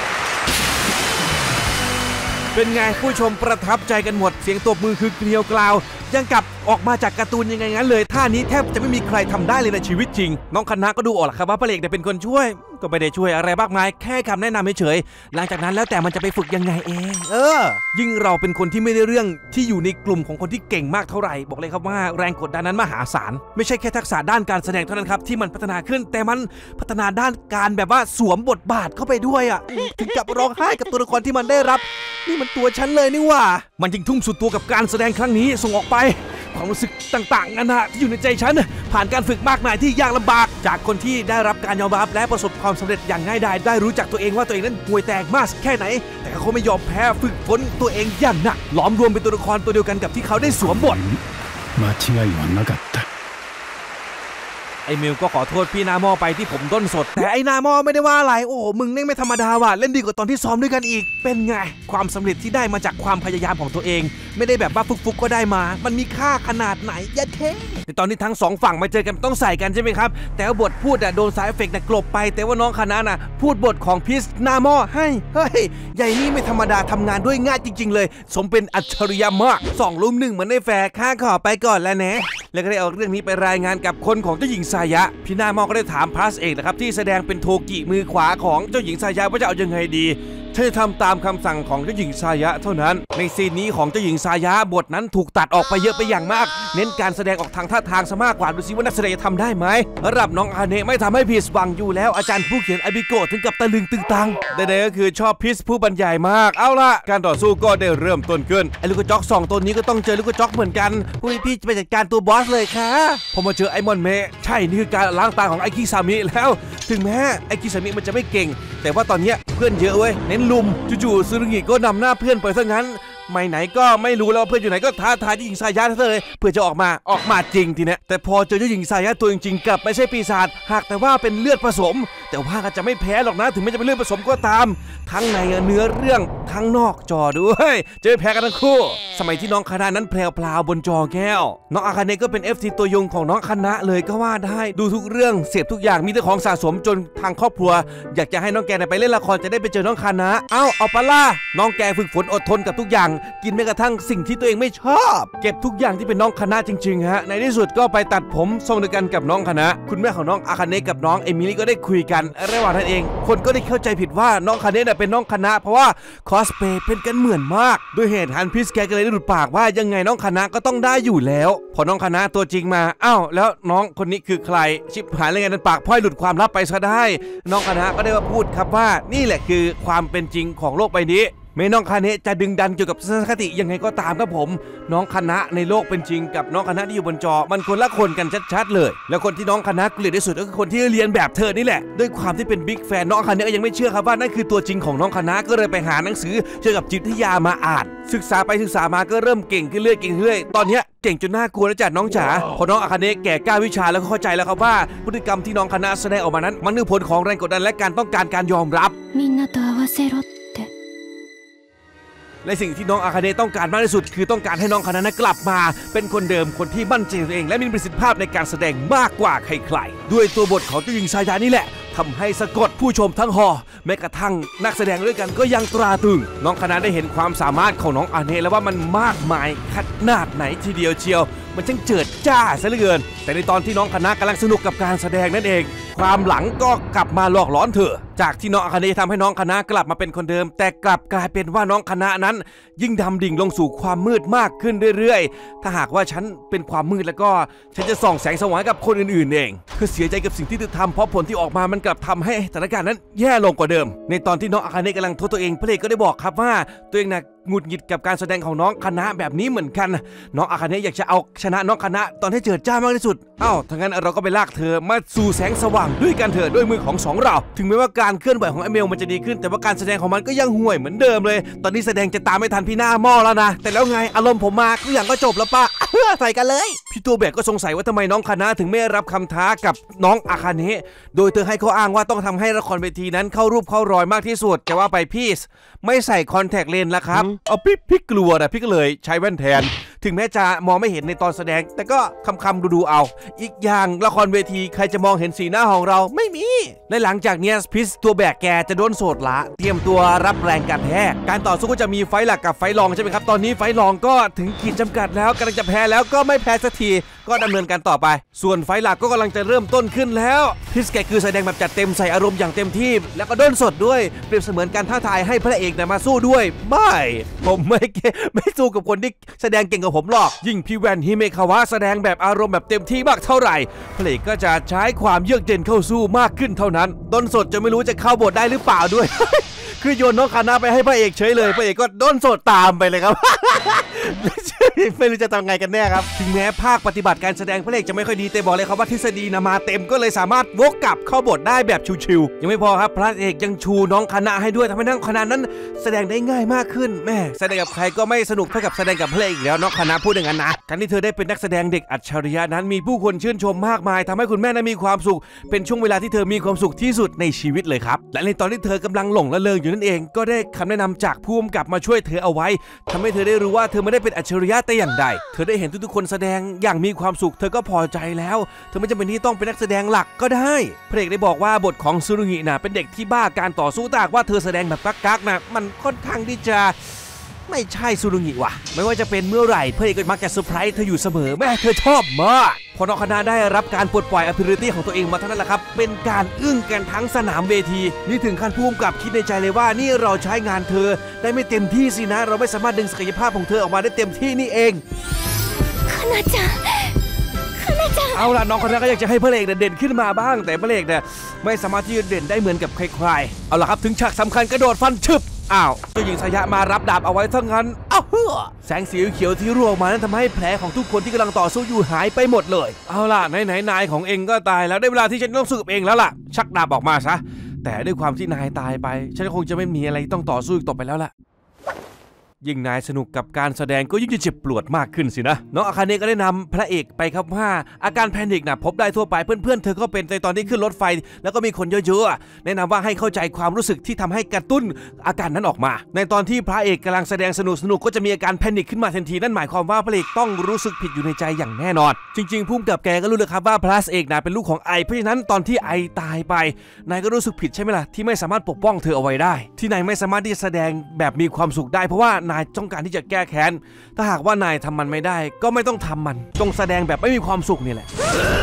เป็นไงผู้ชมประทับใจกันหมดเสียงตบมือคือเกลียวกราวยังกับออกมาจากการ์ตูนยังไงงั้นเลยท่านี้แทบจะไม่มีใครทำได้เลยในชีวิตจริงน้องคณะก็ดูออกแหละครับว่าพระเอกเนี่ยเป็นคนช่วยก็ไม่ได้ช่วยอะไรมากมายแค่คำแนะนำเฉยๆหลังจากนั้นแล้วแต่มันจะไปฝึกยังไงเองเออยิ่งเราเป็นคนที่ไม่ได้เรื่องที่อยู่ในกลุ่มของคนที่เก่งมากเท่าไหร่บอกเลยครับว่าแรงกดดันนั้นมหาศาลไม่ใช่แค่ทักษะด้านการแสดงเท่านั้นครับที่มันพัฒนาขึ้นแต่มันพัฒนาด้านการแบบว่าสวมบทบาทเข้าไปด้วยอ่ะถึงกับร้องไห้กับตัวละครที่มันได้รับนี่มันตัวฉันเลยนี่ว่ามันจึงทุ่มสุดตัวกับการแสดงครั้งนี้ส่งออกไปความรู้สึกต่างๆนานาที่อยู่ในใจฉันผ่านการฝึกมากมายที่ยากลำบากจากคนที่ได้รับการยอมรับและประสบความสำเร็จอย่างง่ายดายได้รู้จักตัวเองว่าตัวเองนั้นห่วยแตกมากแค่ไหนแต่เขาไม่ยอมแพ้ฝึกฝนตัวเองอย่างหนักล้อมรวมเป็นตัวละครตัวเดียวกันกับที่เขาได้สวมบท間違いはなかったไอเมลก็ขอโทษพี่นาหม้อไปที่ผมด้นสดแต่ไอนาหม้อไม่ได้ว่าอะไรโอ้มึงนี่ไม่ธรรมดาว่ะเล่นดีกว่าตอนที่ซ้อมด้วยกันอีกเป็นไงความสำเร็จที่ได้มาจากความพยายามของตัวเองไม่ได้แบบว่าฟุกๆก็ได้มามันมีค่าขนาดไหนยะเท่ในตอนนี้ทั้งสองฝั่งมาเจอกันต้องใส่กันใช่ไหมครับแต่ว่าบทพูดอะโดนสายเอฟเฟกต์กลบไปแต่ว่าน้องคณะน่ะพูดบทของพีชนาหม้อให้เฮ้ยใหญ่นี่ไม่ธรรมดาทำงานด้วยง่ายจริงๆเลยสมเป็นอัจฉริยะมากสองลุมหนึ่งเหมือนในแฟร์ข้าขอไปก่อนแล้วนะแล้วก็ได้เอาเรื่องนี้ไปรายงานกับคนของเจ้าหญิงซายะพี่นาหม้อก็ได้ถามพลัสเอกนะครับที่แสดงเป็นโทกิมือขวาของเจ้าหญิงซายะว่าจะเอายังไงดีเธฉันจะทำตามคำสั่งของเจ้าหญิงซายะเท่านั้นในซีนนี้ของเจ้าหญิงซายะบทนั้นถูกตัดออกไปเยอะไปอย่างมากเน้นการแสดงออกทางท่าทางซะมากกว่าดูซิว่านักแสดงจะทำได้ไหมระดับน้องอาเนะไม่ทำให้ผิดหวังอยู่แล้วอาจารย์ผู้เขียนอาบิโกะถึงกับตะลึงตึงตังใดๆก็คือชอบพิสผู้บรรยายมากเอาล่ะการต่อสู้ก็ได้เริ่มต้นขึ้นไอ้ลูกกระจอกสองตัวนี้ก็ต้องเจอลูกกระจอกเหมือนกันผู้พี่จะไปจัดการตัวบอสเลยค่ะพอมาเจอไอมอนเมะใช่นี่คือการล้างตาของไอคิซามิแล้วถึงแม้ไอคิซามิมันจะไม่เก่งแต่ว่าตอนนี้เพื่อนเยอะเว้ยเน้นลุมจู่ๆซึรุงิก็นำหน้าเพื่อนไปซะงั้นไม่ไหนก็ไม่รู้แล้วเพื่อนอยู่ไหนก็ท้าทายเจ้าหญิงซายะเลยเพื่อจะออกมาออกมาจริงทีเนี้ยแต่พอเจอเจ้าหญิงซายะตัวจริงๆกลับไม่ใช่ปีศาจหากแต่ว่าเป็นเลือดผสมแต่ว่าก็จะไม่แพ้หรอกนะถึงแม้จะเป็นเลือดผสมก็ตามทั้งในเนื้อเรื่องทั้งนอกจอด้วยจะไม่แพ้กันทั้งคู่สมัยที่น้องคณะนั้นแพรวๆบนจอแก้วน้องอาคาเนะก็เป็น เอฟ ซี ตัวยงของน้องคณะเลยก็ว่าได้ดูทุกเรื่องเสพทุกอย่างมีแต่ของสะสมจนทางครอบครัวอยากจะให้น้องแกไปเล่นละครจะได้ไปเจอน้องคณะเอ้าเอาปะล่ะน้องแกฝึกฝนอดทนกับทุกอย่างกินแม้กระทั่งสิ่งที่ตัวเองไม่ชอบเก็บทุกอย่างที่เป็นน้องคณะจริงๆฮะในที่สุดก็ไปตัดผมทรงเดียวกันกับน้องคณะคุณแม่ของน้องอาคาเนะกับน้องเอมิลี่ก็ได้คุยกันระหว่างนั้นเองคนก็ได้เข้าใจผิดว่าน้องคาเนะเป็นน้องคณะเพราะว่าคอสเพย์เป็นกันเหมือนมากด้วยเหตุฮันพิสแกก็เลยได้หลุดปากว่ายังไงน้องคณะก็ต้องได้อยู่แล้วพอน้องคณะตัวจริงมาอ้าวแล้วน้องคนนี้คือใครชิบหายอะไรเงี้ยนั่นปากพ่อยหลุดความลับไปซะได้น้องคณะก็ได้มาพูดครับว่านี่แหละคือความเป็นจริงของโลกใบนี้ไม่น้องคาเนะจะดึงดันเกี่ยวกับทัศนคติยังไงก็ตามครับผมน้องคณะในโลกเป็นจริงกับน้องคณะที่อยู่บนจอมันคนละคนกันชัดๆเลยแล้วคนที่น้องคณะเกลียดที่สุดก็คือคนที่เรียนแบบเธอนี่แหละด้วยความที่เป็นบิ๊กแฟนน้องคณะก็ยังไม่เชื่อครับว่านั่นคือตัวจริงของน้องคณะก็เลยไปหาหนังสือเกี่ยวกับจิตวิทยามาอ่านศึกษาไปศึกษามาก็เริ่มเก่งขึ้นเรื่อยเก่งขึ้นเรื่อยตอนนี้เก่งจนน่ากลัวแล้วจัดน้องจ๋าพอน้องอาคาเนะแก่กล้าวิชาแล้วก็เข้าใจแล้วครับว่าพฤติกรรมที่น้องคณะแสดงออกมานั้นมันคือผลของแรงกดดันและการต้องการการยอมรับและสิ่งที่น้องอาคาเนะต้องการมากที่สุดคือต้องการให้น้องคณะนั้นกลับมาเป็นคนเดิมคนที่มั่นใจตัวเองและมีประสิทธิภาพในการแสดงมากกว่าใครๆด้วยตัวบทของเจ้าหญิงซายานี่แหละทำให้สะกดผู้ชมทั้งหอแม้กระทั่งนักแสดงด้วยกันก็ยังตราตรึงน้องคณะได้เห็นความสามารถของน้องอาเนะแล้วว่ามันมากมายขนาดไหนทีเดียวเชียวมันช่างเจิดจ้าซะเหลือเกินแต่ในตอนที่น้องคณะกำลังสนุกกับการแสดงนั่นเองความหลังก็กลับมาหลอกหลอนเธอจากที่น้องอาคาเนะทำให้น้องคณะกลับมาเป็นคนเดิมแต่กลับกลายเป็นว่าน้องคณะนั้นยิ่งดำดิ่งลงสู่ความมืดมากขึ้นเรื่อยๆถ้าหากว่าฉันเป็นความมืดแล้วก็ฉันจะส่องแสงสว่างกับคนอื่นๆเองเธอเสียใจกับสิ่งที่เธอทำเพราะผลที่ออกมามันกลับทำให้สถานการณ์นั้นแย่ลงกว่าเดิมในตอนที่น้องอาคาเนะกำลังโทษตัวเองพระเอกก็ได้บอกครับว่าตัวเองนะหงุดหงิดกับการแสดงของน้องคณะแบบนี้เหมือนกันน้องอาคาเนะอยากจะเอาชนะน้องคณะตอนให้เจิดจ้ามากที่สุดอ้าวถ้างั้นเราก็ไปลากเธอมาสู่แสงสว่างด้วยกันเถอะด้วยมือของสองเราถึงแม้ว่าการเคลื่อนไหวของไอเมลมันจะดีขึ้นแต่ว่าการแสดงของมันก็ยังห่วยเหมือนเดิมเลยตอนนี้แสดงจะตามไม่ทันพี่หน้าหม้อแล้วนะแต่แล้วไงอารมณ์ผมมาทุกอย่างก็จบแล้วปะใส่กันเลยพี่ตัวแบกก็สงสัยว่าทำไมน้องคณะถึงไม่รับคำท้ากับน้องอาคาเนะโดยเธอให้เขาอ้างว่าต้องทำให้ละครเวทีนั้นเข้ารูปเข้ารอยมากที่สุดจะว่าไปพี่ไม่ใส่คอนแทคเลนส์แล้วครับเอาพี่พี่กลัวนะพี่ก็เลยใช้แว่นแทนถึงแม้จะมองไม่เห็นในตอนแสดงแต่ก็คำคำดูดูเอาอีกอย่างละครเวทีใครจะมองเห็นสีหน้าของเราไม่มีและหลังจากนี้พิสตัวแบกแกจะโดนโสดละเตรียมตัวรับแรงกระแทกการต่อสู้ก็จะมีไฟหลักกับไฟรองใช่ไหมครับตอนนี้ไฟรองก็ถึงขีดจำกัดแล้วกำลังจะแพ้แล้วก็ไม่แพ้สักทีก็ดำเนินการต่อไปส่วนไฟหลักก็กำลังจะเริ่มต้นขึ้นแล้วพิสแกคือแสดงแบบจัดเต็มใส่อารมณ์อย่างเต็มที่แล้วก็โดนสดด้วยเปรียบเสมือนการท้าทายให้พระเอกมาสู้ด้วยไม่ผมไม่ไม่สู้กับคนที่แสดงเก่งกว่าผมหรอกยิ่งพี่แวนฮิเมคาวะแสดงแบบอารมณ์แบบเต็มที่มากเท่าไหร่พระเอกก็จะใช้ความเยือกเย็นเข้าสู้มากขึ้นเท่านั้นต้นสดจะไม่รู้จะเข้าบทได้หรือเปล่าด้วย คือโยนน้องคณะไปให้พระเอกเฉยเลยพระเอกก็โดนสดตามไปเลยครับ ไม่รู้จะทำไงกันแน่ครับถึงแม้ภาคปฏิบัติการแสดงพระเอกจะไม่ค่อยดีแต่บอกเลยครับว่าทฤษฎีนะมาเต็มก็เลยสามารถวกกลับเข้าบทได้แบบชิวๆยังไม่พอครับพระเอกยังชูน้องคณะให้ด้วยทำให้น้องคณะนั้นแสดงได้ง่ายมากขึ้นแม่แสดงกับใครก็ไม่สนุกเท่ากับแสดงกับพระเอกแล้วน้องคณะพูดอย่างนั้นนะการที่เธอได้เป็นนักแสดงเด็กอัจฉริยะนั้นมีผู้คนชื่นชมมากมายทำให้คุณแม่นั้นมีความสุขเป็นช่วงเวลาที่เธอมีความสุขที่สุดในชีวิตเลยครับและในตอนที่เธอกำลังหลงละเลงอยู่นั่นเองก็ได้คำแนะนำจากผู้กำกับมาช่วยเธอเอาไว้ทำให้เธอได้รู้ว่าเธอไม่ได้เป็นอัจฉริยะแต่อย่างใดเธอได้เห็นทุกๆคนแสดงอย่างมีความสุขเธอก็พอใจแล้วเธอไม่จำเป็นที่ต้องเป็นนักแสดงหลักก็ได้พระเอกได้บอกว่าบทของซูรุงินะเป็นเด็กที่บ้าการต่อสู้แต่ว่าเธอแสดงแบบกักๆนะมันค่อนข้างที่จะไม่ใช่ซูรุงิว่ะไม่ว่าจะเป็นเมื่อไหร่เพื่อนก็มักจะเซอร์ไพรส์เธออยู่เสมอแม่เธอชอบมากพอน้องคณะได้รับการปลดปล่อย ability ของตัวเองมาเท่านั้นแหละครับเป็นการอึ้งกันทั้งสนามเวทีนี่ถึงขั้นผู้กำกับคิดในใจเลยว่านี่เราใช้งานเธอได้ไม่เต็มที่สินะเราไม่สามารถดึงศักยภาพของเธอออกมาได้เต็มที่นี่เองคณะจังเอาล่ะน้องคนนั้นก็อยากจะให้พระเอกเด่นขึ้นมาบ้างแต่พระเอกเนี่ยไม่สามารถที่จะเด่นได้เหมือนกับใครๆเอาล่ะครับถึงฉากสำคัญกระโดดฟันฉึบอ้าวเจ้าหญิงสายะมารับดาบเอาไว้ทั้งนั้นอ้าวแสงสีเขียวที่รั่วออกมานั้นทำให้แผลของทุกคนที่กำลังต่อสู้อยู่หายไปหมดเลยเอาล่ะไหนๆนายของเองก็ตายแล้วได้เวลาที่ฉันต้องสู้กับเองแล้วล่ะชักดาบออกมาซะแต่ด้วยความที่นายตายไปฉันคงจะไม่มีอะไรต้องต่อสู้อีกต่อไปแล้วล่ะยิ่งนายสนุกกับการแสดงก็ยิ่งจะเจ็บปวดมากขึ้นสินะน้องอาคาเนะก็ได้นำพระเอกไปครับว่าอาการแพนิคนะพบได้ทั่วไปเพื่อนๆเธอก็เป็นในตอนที่ขึ้นรถไฟแล้วก็มีคนเยอะๆแนะนำว่าให้เข้าใจความรู้สึกที่ทำให้กระตุ้นอาการนั้นออกมาในตอนที่พระเอกกำลังแสดงสนุกสนุกก็จะมีอาการแพนิคขึ้นมาทันทีนั่นหมายความว่าพระเอกต้องรู้สึกผิดอยู่ในใจอย่างแน่นอนจริงๆพุ่มกับแกก็รู้เลยครับว่าพระเอกนะเป็นลูกของไอเพราะฉะนั้นตอนที่ไอตายไปนายก็รู้สึกผิดใช่ไหมล่ะที่ไม่สามารถปกป้องเธอเอาไว้ได้ที่นายไม่สามารถที่จะแสดงแบบมีความสุขได้เพราะว่านายต้องการที่จะแก้แค้นถ้าหากว่านายทำมันไม่ได้ก็ไม่ต้องทำมันต้องแสดงแบบไม่มีความสุขนี่แหละ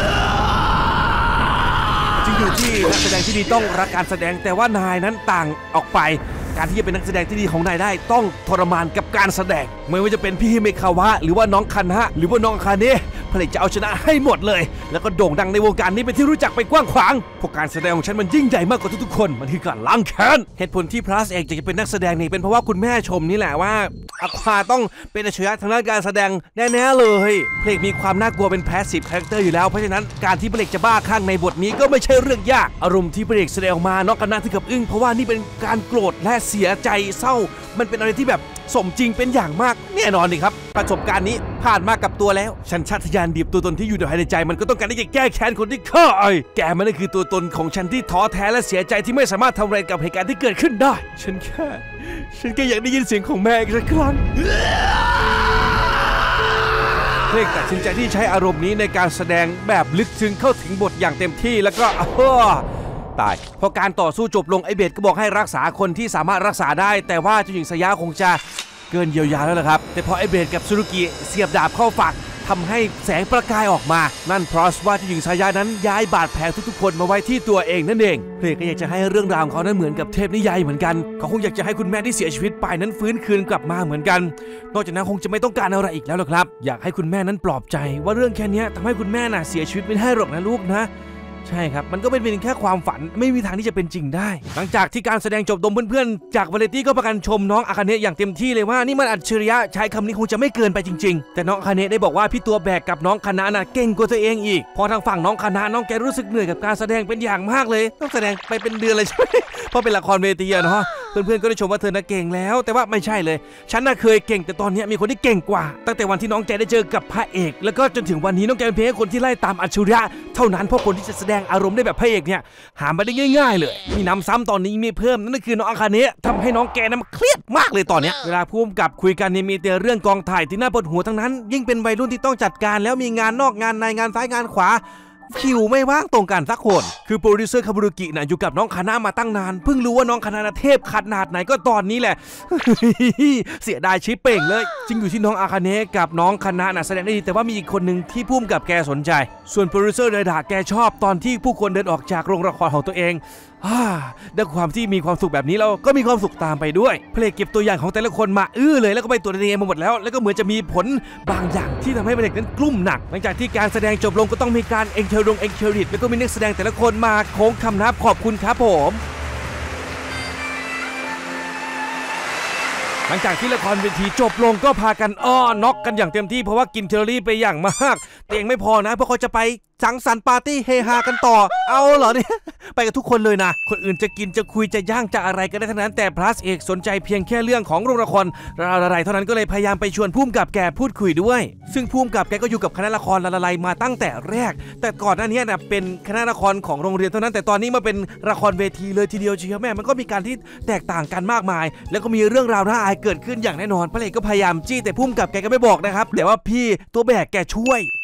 จริงอยู่ที่นักแสดงที่ดีต้องรักการแสดงแต่ว่านายนั้นต่างออกไปการที่จะเป็นนักแสดงที่ดีของนายได้ต้องทรมานกับการแสดงไม่ว่าจะเป็นพี่ฮิเมคาวะหรือว่าน้องคันฮะหรือว่าน้องคาเนะผลิตจะเอาชนะให้หมดเลยแล้วก็โด่งดังในวงการนี้เป็นที่รู้จักไปกว้างขวางพวกการแสดงของฉันมันยิ่งใหญ่มากกว่าทุกๆคนมันคือการล้างแค้นเหตุผลที่พระเอกจะเป็นนักแสดงนี่เป็นเพราะว่าคุณแม่ชมนี่แหละว่าอควาต้องเป็นอัจฉริยะทางด้านการแสดงแน่ๆเลยเพลงมีความน่ากลัวเป็นแพสซีฟคาแรคเตอร์อยู่แล้วเพราะฉะนั้นการที่เพลงจะบ้าคลั่งในบทนี้ก็ไม่ใช่เรื่องยากอารมณ์ที่เพลงแสดงออกมาน้องคณะถึงกับอึ้งเพราะว่านี่เป็นการโกรธและเสียใจเศร้ามันเป็นอะไรที่แบบสมจริงเป็นอย่างมากแน่นอนเลยครับประสบการณ์นี้ผ่านมากับตัวแล้วฉันชาติยานดิบตัวตนที่อยู่ภายในใจมันก็ต้องการที่จะแก้แค้นคนที่ฆ่าไอ้แกมันนั่นคือตัวตนของฉันที่ท้อแท้และเสียใจที่ไม่สามารถทำอะไรกับเหตุการณ์ที่เกิดขึ้นได้ฉันแค่ฉันแค่อยากได้ยินเสียงของแม่อีกสักครั้งเพลงตัดสินใจที่ใช้อารมณ์นี้ในการแสดงแบบลึกซึ้งเข้าถึงบทอย่างเต็มที่แล้วก็ตายพอการต่อสู้จบลงไอเบดก็บอกให้รักษาคนที่สามารถรักษาได้แต่ว่าเจ้าหญิงสยาคงจะเกินเยียวยาแล้วล่ะครับแต่พอไอเบดกับซูรุกิเสียบดาบเข้าฝักทำให้แสงประกายออกมานั่นเพราะว่าเจ้าหญิงสยานั้นย้ายบาดแผลทุกๆคนมาไว้ที่ตัวเองนั่นเองเพลงก็อยากจะให้เรื่องราวของเขานั้นเหมือนกับเทพนิยายเหมือนกันเขาคงอยากจะให้คุณแม่ที่เสียชีวิตไปนั้นฟื้นคืนกลับมาเหมือนกันนอกจากนั้นคงจะไม่ต้องการอะไรอีกแล้วหรอกครับอยากให้คุณแม่นั้นปลอบใจว่าเรื่องแค่นี้ทำให้คุณแม่น่ะเสียชีวิตไม่ได้หรอกนะลูกนะใช่ครับมันก็เป็นเพียงแค่ความฝันไม่มีทางที่จะเป็นจริงได้หลังจากที่การแสดงจบดมเพื่อนๆจากวาเลตี้ก็ประกันชมน้องอาคาเนะอย่างเต็มที่เลยว่านี่มันอัจฉริยะใช้คำนี้คงจะไม่เกินไปจริงๆแต่น้องอาคาเนะได้บอกว่าพี่ตัวแบกกับน้องคณะน่ะเก่งกว่าตัวเองอีกพอทางฝั่งน้องคณะน้องแกรู้สึกเหนื่อยกับการแสดงเป็นอย่างมากเลยต้องแสดงไปเป็นเดือนเลยใช่ไหมเพราะเป็นละครเวทีอะเนาะเพื่อนๆก็ได้ชมว่าเธอน่ะเก่งแล้วแต่ว่าไม่ใช่เลยฉันน่ะเคยเก่งแต่ตอนนี้มีคนที่เก่งกว่าตั้งแต่วันที่น้องแกได้เจอกับพระเอกแล้วก็จนถึงวันนี้น้องแกเป็นเพียงคนที่ไล่ตามอัจฉริยะเท่านั้นเพราะคนที่จะแสดงอารมณ์ได้แบบพระเอกเนี่ยหามาได้ง่ายๆเลยมีน้ำซ้ำตอนนี้มีเพิ่มนั่นคือน้องอาคาเนะทำให้น้องแกนั้นเครียดมากเลยตอนนี้เวลาพุ่มกับคุยกันนี่มีแต่เรื่องกองถ่ายที่น่าปวดหัวทั้งนั้นยิ่งเป็นวัยรุ่นที่ต้องจัดการแล้วมีงานนอกงานในงานซ้ายงานขวาคิวไม่ว่างตรงกันสักคนคือโปรดิวเซอร์คาบุรุกินะอยู่กับน้องคณะมาตั้งนานเพิ่งรู้ว่าน้องคณะเทพขนาดไหนก็ตอนนี้แหละ เสียดายชิปเป่งเลยจริงอยู่ที่น้องอาคาเนะกับน้องคณะนะแสดงได้ดีแต่ว่ามีอีกคนหนึ่งที่พุ่มกับแกสนใจส่วนโปรดิวเซอร์เลยด่าแกชอบตอนที่ผู้คนเดินออกจากโรงละครของตัวเองด้วยความที่มีความสุขแบบนี้เราก็มีความสุขตามไปด้วยเพลงเก็บตัวอย่างของแต่ละคนมาอื้อเลยแล้วก็ไปตรวจ ดี เอ็น เอ มาหมดแล้วแล้วก็เหมือนจะมีผลบางอย่างที่ทำให้เพลงนั้นกลุ้มหนักหลังจากที่การแสดงจบลงก็ต้องมีการเอ็นเคอร์ดงเอ็นเคอริตแล้วก็มีนักแสดงแต่ละคนมาโค้งคำนับขอบคุณครับผมหลังจากที่ละครเวทีจบลงก็พากันอ้อน็อกกันอย่างเต็มที่เพราะว่ากินแคลอรี่ไปอย่างมากแต่ยังไม่พอนะเพราะเขาจะไปสังสรรค์ปาร์ตี้เฮฮากันต่อเอาเหรอเนี่ยไปกับทุกคนเลยนะคนอื่นจะกินจะคุยจะย่างจะอะไรก็ได้ทั้งนั้นแต่พระเอกสนใจเพียงแค่เรื่องของโรงละครอะไรเท่านั้นก็เลยพยายามไปชวนพุ่มกับแกพูดคุยด้วยซึ่งพุ่มกับแกก็อยู่กับคณะละครละลายมาตั้งแต่แรกแต่ก่อนหน้านี้นะเป็นคณะละครของโรงเรียนเท่านั้นแต่ตอนนี้มาเป็นละครเวทีเลยทีเดียวเชียวแม่มันก็มีการที่แตกต่างกันมากมายแล้วก็มีเรื่องราวน่าอายเกิดขึ้นอย่างแน่นอนพระเอกก็พยายามจี้แต่พุ่มกับแกก็ไม่บอกนะครับแต่ว่าพี่ตัวแบกแกช่วย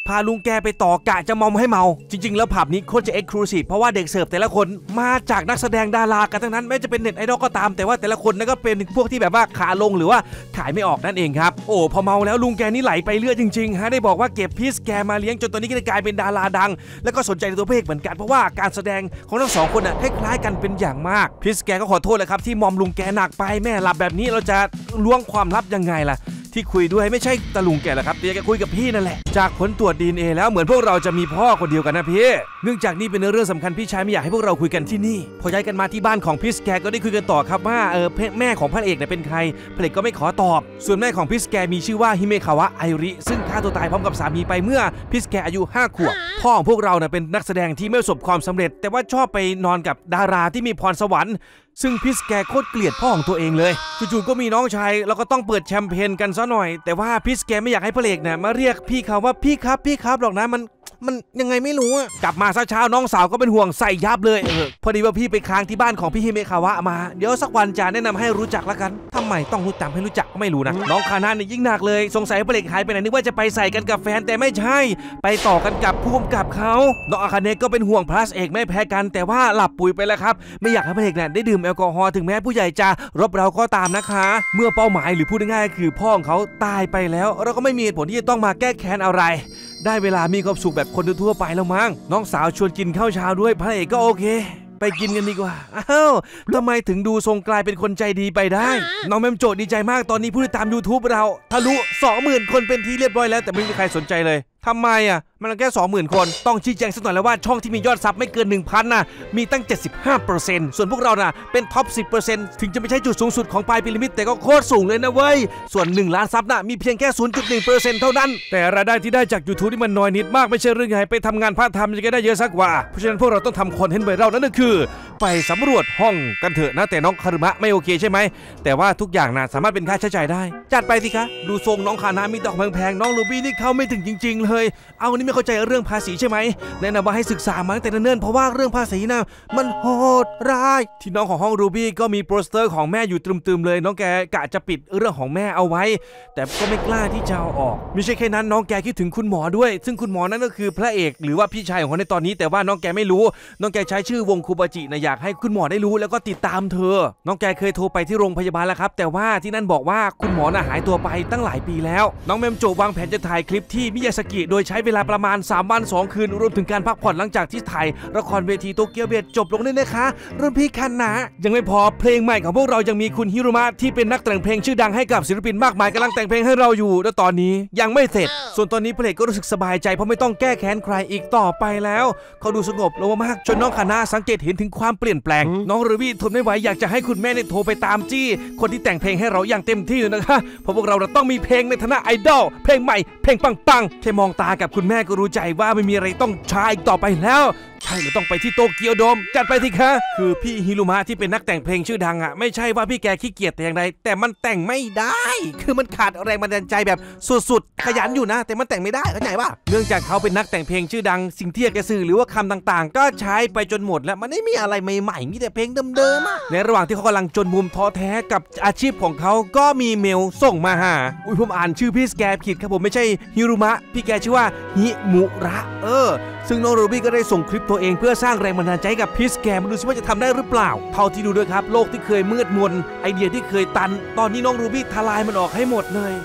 พาลุงแกไปต่อกะจะมอมให้เมาจริงๆแล้วผับนี้โคตรจะเอ็กซ์คลูซีฟเพราะว่าเด็กเสิร์ฟแต่ละคนมาจากนักแสดงดารากันทั้งนั้นแม้จะเป็นเน็ตไอดอลก็ตามแต่ว่าแต่ละคนนั่นก็เป็นพวกที่แบบว่าขาลงหรือว่าขายไม่ออกนั่นเองครับโอ้พอเมาแล้วลุงแกนี่ไหลไปเรื่อยจริงๆฮะได้บอกว่าเก็บพิสแกมาเลี้ยงจนตอนนี้ก็กลายเป็นดาราดังแล้วก็สนใจในตัวเพลงเหมือนกันเพราะว่าการแสดงของทั้งสองคนน่ะคล้ายๆกันเป็นอย่างมากพิสแกก็ขอโทษเลยครับที่มอมลุงแกหนักไปแม่หลับแบบนี้เราจะล้วงความลับยังไงล่ะที่คุยด้วยไม่ใช่ตาลุงแกแหละครับแต่แกคุยกับพี่นั่นแหละจากผลตรวจ ดี เอ็น เอ แล้วเหมือนพวกเราจะมีพ่อคนเดียวกันนะพี่เนื่องจากนี่เป็นเรื่องสำคัญพี่ชายไม่อยากให้พวกเราคุยกันที่นี่พอย้ายกันมาที่บ้านของพิสแกก็ได้คุยกันต่อครับว่าเออแม่ของพระเอกเนี่ยเป็นใครพระเอกก็ไม่ขอตอบส่วนแม่ของพิสแกมีชื่อว่าฮิเมคาวะไอริซึ่งฆ่าตัวตายพร้อมกับสามีไปเมื่อพิสแกอายุห้าขวบพ่อของพวกเราเนี่ยเป็นนักแสดงที่ไม่ประสบความสำเร็จแต่ว่าชอบไปนอนกับดาราที่มีพรสวรรค์ซึ่งพิสแกโคตรเกลียดพ่อของตัวเองเลยจู่ๆก็มีน้องชายแล้วก็ต้องเปิดแชมเปญกันซะหน่อยแต่ว่าพิสแกไม่อยากให้พระเอกเนี่ยมาเรียกพี่เขาว่าพี่ครับพี่ครับหรอกนะมันมันยังไงไม่รู้อะกลับมาซะเช้าน้องสาวก็เป็นห่วงใส่ยับเลยเออพอดีว่าพี่ไปค้างที่บ้านของพี่ฮิเมคาวะมาเดี๋ยวสักวันจะแนะนำให้รู้จักละกันทำไมต้องรู้จักให้รู้จักก็ไม่รู้นะน้องคานาเนี่ยยิ่งหนักเลยสงสัยพระเอกหายไปไหนนึกว่าจะไปใส่กันกับแฟนแต่ไม่ใช่ไปต่อกันกับผู้กำกับเขาน้องอาคาเนะก็เป็นห่วงพระเอกไม่แพ้กันแต่ว่าหลับปุ๋ยไปแล้วครับไม่อยากให้พระเอกเนี่ยได้ดื่มแอลกอฮอล์ถึงแม้ผู้ใหญ่จะรบเราก็ตามนะคะเมื่อเป้าหมายหรือพูดง่ายๆคือพ่อของเขาตายไปแล้วเราก็ไม่มีเหตุผลที่จะต้องมาแก้แค้นอะไรได้เวลามีความสุขแบบคนทั่วไปแล้วมั้งน้องสาวชวนกินข้าวเช้าด้วยพระเอกก็โอเคไปกินกันดีกว่าอ้าวทำไมถึงดูทรงกลายเป็นคนใจดีไปได้น้องแมมโจดีใจมากตอนนี้ผู้ติดตาม YouTube เราทะลุ สองหมื่น คนเป็นที่เรียบร้อยแล้วแต่ไม่มีใครสนใจเลยทำไมอ่ะมันแค่ สองหมื่น คนต้องชี้แจงสักหน่อยแล้วว่าช่องที่มียอดซับไม่เกิน หนึ่งพัน น่ะมีตั้ง เจ็ดสิบห้าเปอร์เซ็นต์ ส่วนพวกเราน่ะเป็นท็อป สิบเปอร์เซ็นต์ ถึงจะไม่ใช่จุดสูงสุดของปลายพีระมิดแต่ก็โคตรสูงเลยนะเว้ยส่วนหนึ่งล้านซับน่ะมีเพียงแค่ ศูนย์จุดหนึ่งเปอร์เซ็นต์ เท่านั้นแต่รายได้ที่ได้จาก YouTube ที่มันน้อยนิดมากไม่ใช่เรื่องไงไปทำงานพาร์ทไทม์จะได้เยอะสักกว่าเพราะฉะนั้นพวกเราต้องทำคอนเทนต์ไวรัลนั่นก็คือไปสำรวจห้องกันเถอะนะแต่น้องคารุมะไม่โอเคใช่ไหมแต่ว่าทุกอย่างน่ะสามารถเป็นค่าใช้จ่ายได้จัดไปสิคะดูทรงน้องคานามีดอกแพงๆน้องลูบี้นี่เข้าไม่ถึงจริงๆเลยเอานี่ไม่เข้าใจเรื่องภาษีใช่ไหมแนะนำว่าให้ศึกษามาตั้งแต่เนิ่นๆเพราะว่าเรื่องภาษีนะมันโหดร้ายที่น้องของห้องรูบี้ก็มีโปสเตอร์ของแม่อยู่ตรึมๆเลยน้องแกกะจะปิดเรื่องของแม่เอาไว้แต่ก็ไม่กล้าที่จะเอาออกไม่ใช่แค่นั้นน้องแกคิดถึงคุณหมอด้วยซึ่งคุณหมอนั่นก็คือพระเอกหรือว่าพี่ชายของเขาในตอนนี้แต่ว่าน้องแกไม่รู้น้องแกใช้ชื่อวงคูบาจินะอยากให้คุณหมอได้รู้แล้วก็ติดตามเธอน้องแกเคยโทรไปที่โรงพยาบาลแล้วครับแต่ว่าที่นั่นบอกว่าคุณหมอน่ะหายตัวไปตั้งหลายปีแล้วน้องเมมโจวางแผนจะถ่ายคลิปที่มิยาสกิโดยใช้เวลาประมาณสามวันสองคืนรวมถึงการพักผ่อนหลังจากที่ถ่ายละครเวทีโตเกียวเบดจบลงด้วยนะคะรุ่นพี่คันนะยังไม่พอเพลงใหม่ของพวกเรายังมีคุณฮิโรมะที่เป็นนักแต่งเพลงชื่อดังให้กับศิลปินมากมายกำลังแต่งเพลงให้เราอยู่และตอนนี้ยังไม่เสร็จส่วนตอนนี้พระเอกก็รู้สึกสบายใจเพราะไม่ต้องแก้แค้นใครอีกต่อไปแล้วเขาดูสงบลงมากจนน้องคานะสังเกตเห็นถึงความเปลี่ยนแปลงน้องรูบี้ทนไม่ไหวอยากจะให้คุณแม่เนี่ยโทรไปตามจี้คนที่แต่งเพลงให้เราอย่างเต็มที่เลยนะคะเพราะพวกเราต้องมีเพลงในฐานะไอดอลเพลงใหม่เพลงปังๆแค่มองตากับคุณแม่ก็รู้ใจว่าไม่มีอะไรต้องใช้อีกต่อไปแล้วใช่เราต้องไปที่โตเกียวโดมจัดไปสิคะคือพี่ฮิรุมะที่เป็นนักแต่งเพลงชื่อดังอ่ะไม่ใช่ว่าพี่แกขี้เกียจแต่อย่างใดแต่มันแต่งไม่ได้คือมันขาดแรงบันดาลใจแบบสุดๆขยันอยู่นะแต่มันแต่งไม่ได้เข้าใจป่ะเนื่องจากเขาเป็นนักแต่งเพลงชื่อดังสิ่งที่แกสื่อหรือว่าคำต่างๆก็ใช้ไปจนหมดแล้วมันไม่มีอะไรใหม่ๆมีแต่เพลงเดิมๆในระหว่างที่เขากำลังจนมุมท้อแท้กับอาชีพของเขาก็มีเมลส่งมาหาอุ้ยผมอ่านชื่อพี่แกผิดครับผมไม่ใช่ฮิรุมะพี่แกชื่อว่าฮิมุระเออซึ่งน้องโรบี้ก็ได้ส่งคลิปตัวเองเพื่อสร้างแรงบันดาลใจกับพิสแกมาดูซิว่าจะทำได้หรือเปล่าเท่าที่ดูด้วยครับโลกที่เคยมืดมนไอเดียที่เคยตันตอนนี้น้องโรบี้ทลายมันออกให้หมดเลย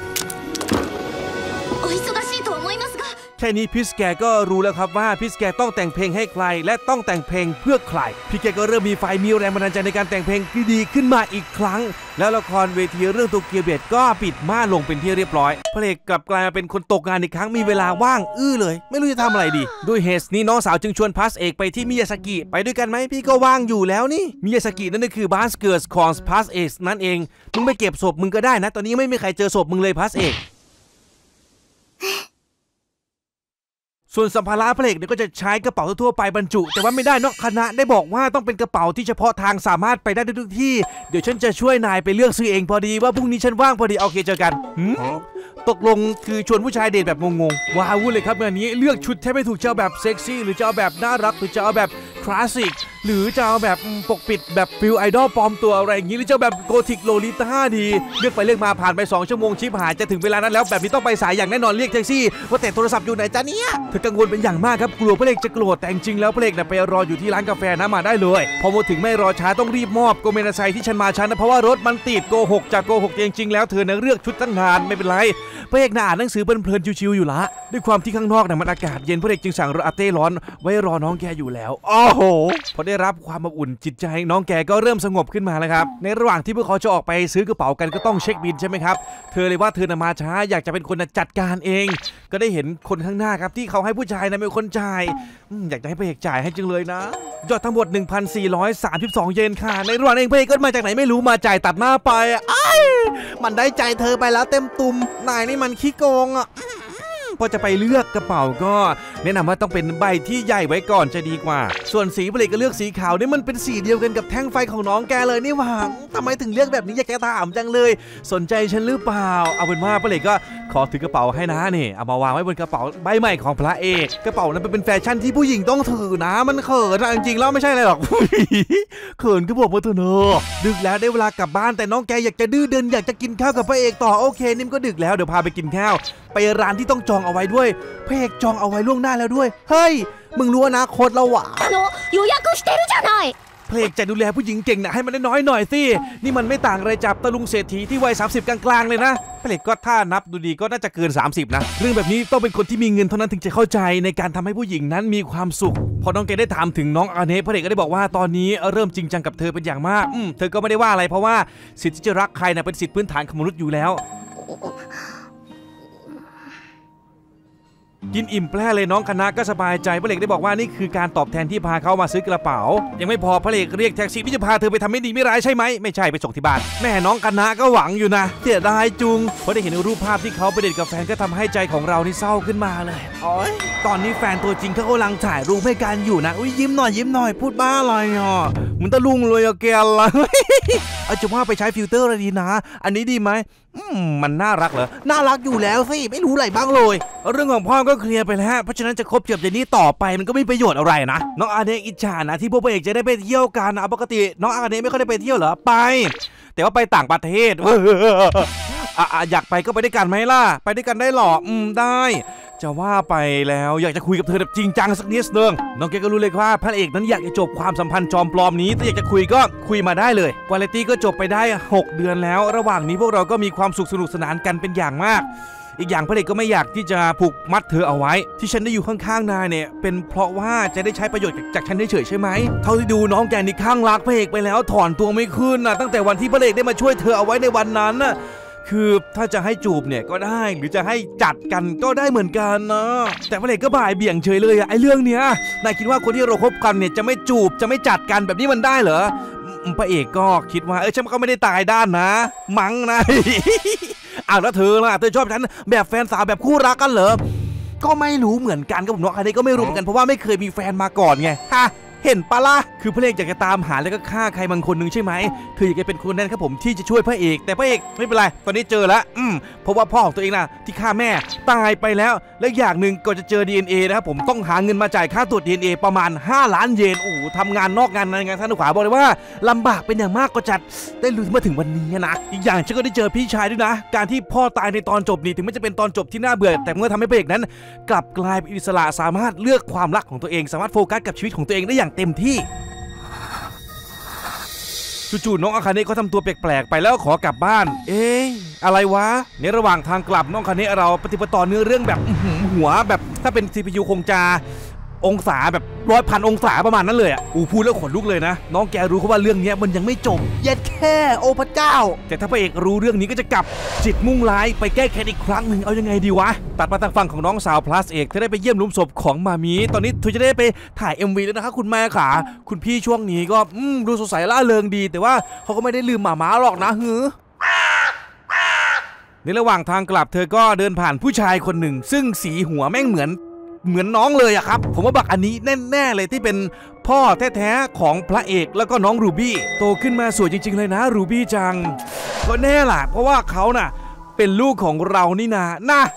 แค่นี้พิสแกก็รู้แล้วครับว่าพิสแกต้องแต่งเพลงให้ใครและต้องแต่งเพลงเพื่อใครพี่แกก็เริ่มมีไฟมีแรงบันดาลใจในการแต่งเพลงที่ดีขึ้นมาอีกครั้งแล้วละครเวทีเรื่องโตเกียวเบดก็ปิดม่านลงเป็นที่เรียบร้อยพระเอกกลับกลายมาเป็นคนตกงานอีกครั้งมีเวลาว่างอื้อเลยไม่รู้จะทำอะไรดีด้วยเหตุนี้น้องสาวจึงชวนพาสเอกไปที่มิยาสกิไปด้วยกันไหมพี่ก็ว่างอยู่แล้วนี่มิยาสกินั่นก็คือบาสเกิร์สของพาสเอกนั่นเองมึงไปเก็บศพมึงก็ได้นะตอนนี้ไม่มีใครเจอศพมึงเลยพาสเอกส่วนสัมภาระพระเอกเนี่ยก็จะใช้กระเป๋าทั่วไปบรรจุแต่ว่าไม่ได้นอกคณะได้บอกว่าต้องเป็นกระเป๋าที่เฉพาะทางสามารถไปได้ทุกที่เดี๋ยวฉันจะช่วยนายไปเลือกซื้อเองพอดีว่าพรุ่งนี้ฉันว่างพอดีโอเคเจอกันตกลงคือชวนผู้ชายเดทแบบงงๆว้าวเลยครับงานนี้เลือกชุดแทบไม่ถูกจะเอาแบบเซ็กซี่หรือจะเอาแบบน่ารักหรือจะเอาแบบคลาสสิกหรือจะเอาแบบปกปิดแบบฟิลไอดอลปลอมตัวอะไรอย่างนี้หรือจะแบบโกธิกโลลิต้าดีเลือกไปเลือกมาผ่านไปสองชั่วโมงชิปหายจะถึงเวลานั้นแล้วแบบนี้ต้องไปสายอย่างแน่นอนเรียกแท็กซี่ว่าแต่โทรศัพท์อยู่ไหนจ๊ะเนี่ยเธอกังวลเป็นอย่างมากครับกลัวพระเอกจะโกรธแต่จริงแล้วพระเอกน่ะไปรออยู่ที่ร้านกาแฟนะมาได้เลยพอมาถึงไม่รอช้าต้องรีบมอบโกเมนาไซที่ฉันมาช้านะเพราะว่ารถมันติดโกหกจากโกหกจริงๆแล้วเธอน่ะเลือกชุดตั้งนานไม่เป็นไรพระเอกน่ะอ่านหนังสือเพลินๆชิวๆอยู่ละด้วยความที่ข้างนอกน่ะมันอากาศเย็นพระเอกจึงสั่งรถอาเต้ร้อนไว้รอน้องแกอยู่แล้วโอ้โหพอได้รับความอบอุ่นจิตใจน้องแกก็เริ่มสงบขึ้นมาแล้วครับในระหว่างที่พวกเขาจะออกไปซื้อกระเป๋ากันก็ต้องเช็คบินใช่ไหมครับเธอเลยว่าเธอน่ะมาช้าอยากจะเป็นคนจัดการเองก็ได้เห็นคนข้างหน้าครับที่เขาให้ผู้ชายน่ะเป็นคนจ่ายอยากจะให้พระเอกจ่ายให้จังเลยนะยอดทั้งหมด หนึ่งพันสี่ร้อยสามสิบสอง เยนค่ะในระหว่างเองพระเอกก็มาจากไหนไม่รู้มาจ่ายตัดหน้าไปอ้ายมันได้ใจเธอไปแล้วเต็มตุ่มนายนี่มันขี้โกงอ่ะพอจะไปเลือกกระเป๋าก็แนะนำว่าต้องเป็นใบที่ใหญ่ไว้ก่อนจะดีกว่าส่วนสีผลิตก็เลือกสีขาวนี่มันเป็นสีเดียวกันกับแท่งไฟของน้องแกเลยนี่หว่าทำไมถึงเลือกแบบนี้อยากจะถามจังเลยสนใจฉันหรือเปล่าเอาเป็นว่าผลิตก็ขอถือกระเป๋าให้นะนี่เอามาวางไว้บนกระเป๋าใบใหม่ของพระเอกกระเป๋านั้นเป็นแฟชั่นที่ผู้หญิงต้องถือนะมันเขินจริงๆแล้วไม่ใช่อะไรหรอกเขินก็บอกว่าเธอเนอะดึกแล้วได้เวลากลับบ้านแต่น้องแกอยากจะดื้อเดินอยากจะกินข้าวกับพระเอกต่อโอเคนิ่มก็ดึกแล้วเดี๋ยวพาไปกินข้าวไปร้านที่ต้องจองเอาไว้ด้วยพระเอกจองเอาไว้ล่วงหน้าแล้วด้วยเฮ้ยมึงรู้อนาคตเราหวะあの予約してるじゃないพระเอกจะดูแลผู้หญิงเก่งนะให้มันได้น้อยหน่อยสินี่มันไม่ต่างอะไรจากตะลุงเศรษฐีที่วัยสามสิบกลางๆเลยนะพระเอกก็ถ้านับดูดีก็น่าจะเกินสามสิบนะเรื่องแบบนี้ต้องเป็นคนที่มีเงินเท่านั้นถึงจะเข้าใจในการทำให้ผู้หญิงนั้นมีความสุขพอน้องแกได้ถามถึงน้องอาเนะพระเอกก็ได้บอกว่าตอนนี้เริ่มจริงจังกับเธอเป็นอย่างมากอืมเธอก็ไม่ได้ว่าอะไรเพราะว่าสิทธิที่จะรักใครนะเป็นสิทธิพื้นฐานของมนุษย์อยู่แล้วกินอิ่มแปร่เลยน้องคณะก็สบายใจพระเอกได้บอกว่านี่คือการตอบแทนที่พาเขามาซื้อกระเป๋ายังไม่พอพระเอกเรียกแท็กซี่ที่จะพาเธอไปทำไม่ดีไม่ร้ายใช่ไหมไม่ใช่ไปส่งที่บ้านแม่น้องคณะก็หวังอยู่นะเสียดายจุงพอได้เห็นรูปภาพที่เขาไปเดทกับแฟนก็ทำให้ใจของเรานี่เศร้าขึ้นมาเลยโอ๊ยตอนนี้แฟนตัวจริงเขากำลังถ่ายรูปให้กันอยู่นะอุ้ยยิ้มหน่อยยิ้มหน่อยพูดบ้าอะไรอ่ะเหมือนตะลุงเลยอะแกอะไรเอาจะว่าไปใช้ฟิลเตอร์อะไรดีนะอันนี้ดีไหมอืมมันน่ารักเหรอน่ารักอยู่แล้วสิไม่รู้อะไรบ้างเลยเรื่องของพ่อก็เคลียร์ไปแล้วเพราะฉะนั้นจะคบเจียบเจนี่ต่อไปมันก็ไม่มีประโยชน์อะไรนะน้องอาเนะอิจฉานะที่พวกพระเอกจะได้ไปเที่ยวกันนะปกติน้องอาเนะไม่ค่อยได้ไปเที่ยวเหรอไปแต่ว่าไปต่างประเทศอ่ะอยากไปก็ไปด้วยกันไหมล่ะไปด้วยกันได้หรออืมได้จะว่าไปแล้วอยากจะคุยกับเธอแบบจริงจังสักนิดนึงน้องแกก็รู้เลยว่าพระเอกนั้นอยากจะจบความสัมพันธ์จอมปลอมนี้ถ้าอยากจะคุยก็คุยมาได้เลยวาเลนตี้ก็จบไปได้หกเดือนแล้วระหว่างนี้พวกเราก็มีความสุขสนุกสนานกันเป็นอย่างมากอีกอย่างพระเอกก็ไม่อยากที่จะผูกมัดเธอเอาไว้ที่ฉันได้อยู่ข้างๆนายเนี่ยเป็นเพราะว่าจะได้ใช้ประโยชน์จากฉันเฉยๆใช่ไหมเท่าที่ดูน้องแกนี่ข้างรักพระเอกไปแล้วถอนตัวไม่ขึ้นนะตั้งแต่วันที่พระเอกได้มาช่วยเธอเอาไว้ในวันนั้นน่ะคือถ้าจะให้จูบเนี่ยก็ได้หรือจะให้จัดกันก็ได้เหมือนกันนะแต่พระเอกก็บ่ายเบี่ยงเฉยเลยอะไอเรื่องเนี้ยนายคิดว่าคนที่เราคบกันเนี่ยจะไม่จูบจะไม่จัดกันแบบนี้มันได้เหรอพระเอกก็คิดว่าเออฉันก็ไม่ได้ตายด้านนะมั้งนะอ้าวแล้วเธอล่ะเธอชอบฉันแบบแฟนสาวแบบคู่รักกันเหรอก็ไม่รู้เหมือนกันกับผมน้องอันนี้ก็ไม่รู้เหมือนกันเพราะว่าไม่เคยมีแฟนมาก่อนไงฮะเห็นปะล่ะคือพระเอกอยากจะตามหาแล้วก็ฆ่าใครบางคนหนึ่งใช่ไหมเธออยากจะเป็นคนนั้นครับผมที่จะช่วยพระเอกแต่พระเอกไม่เป็นไรตอนนี้เจอแล้วอืมเพราะว่าพ่อของตัวเองนะที่ฆ่าแม่ตายไปแล้วและอย่างหนึ่งก็จะเจอ ดี เอ็น เอ นะครับผมต้องหาเงินมาจ่ายค่าตรวจ ดี เอ็น เอ ประมาณห้าล้านเยนโอ้ทำงานนอกงานในงานท่านขวาบอกเลยว่าลำบากเป็นอย่างมากก็จัดได้ลุ้นมาถึงวันนี้นะอีกอย่างฉันก็ได้เจอพี่ชายด้วยนะการที่พ่อตายในตอนจบนี่ถึงไม่จะเป็นตอนจบที่น่าเบื่อแต่เมื่อทำให้พระเอกนั้นกลับกลายเป็นอิสระสามารถเลือกความรักของตัวเองสามารถโฟกัสกับชีวิตของตัวเองได้อย่างเต็มที่จู่ๆน้องอาคาเนะก็ทำตัวแปลกๆไปแล้วขอกลับบ้านเอ๊ะอะไรวะในระหว่างทางกลับน้องอาคาเนะเราปฏิบัติต่อเนื้อเรื่องแบบหัวแบบถ้าเป็น ซี พี ยู คงจะองศาแบบร้อยพันองศาประมาณนั้นเลยอ่ะอูพูดแล้วขนลุกเลยนะน้องแกรู้เขาว่าเรื่องนี้มันยังไม่จบเย็ดแค่โอพระเจ้าแต่ถ้าพระเอกรู้เรื่องนี้ก็จะกลับจิตมุ่งร้ายไปแก้แค้นอีกครั้งหนึ่งเอายังไงดีวะตัดมาทางฝั่งของน้องสาวพลัสเอกจะได้ไปเยี่ยมหลุมศพของมามีตอนนี้เธอจะได้ไปถ่าย เอ็ม วี แล้วนะคะคุณแม่ขาคุณพี่ช่วงนี้ก็ดูสดใสล่าเริงดีแต่ว่าเขาก็ไม่ได้ลืมหมาม้าหรอกนะฮือในระหว่างทางกลับเธอก็เดินผ่านผู้ชายคนหนึ่งซึ่งสีหัวแม่งเหมือนเหมือนน้องเลยอะครับผมว่าบักอันนี้แน่ๆเลยที่เป็นพ่อแท้ๆของพระเอกแล้วก็น้องรูบี้โตขึ้นมาสวยจริงๆเลยนะรูบี้จังก็แน่ล่ะเพราะว่าเขาน่ะเป็นลูกของเรานี่นานะ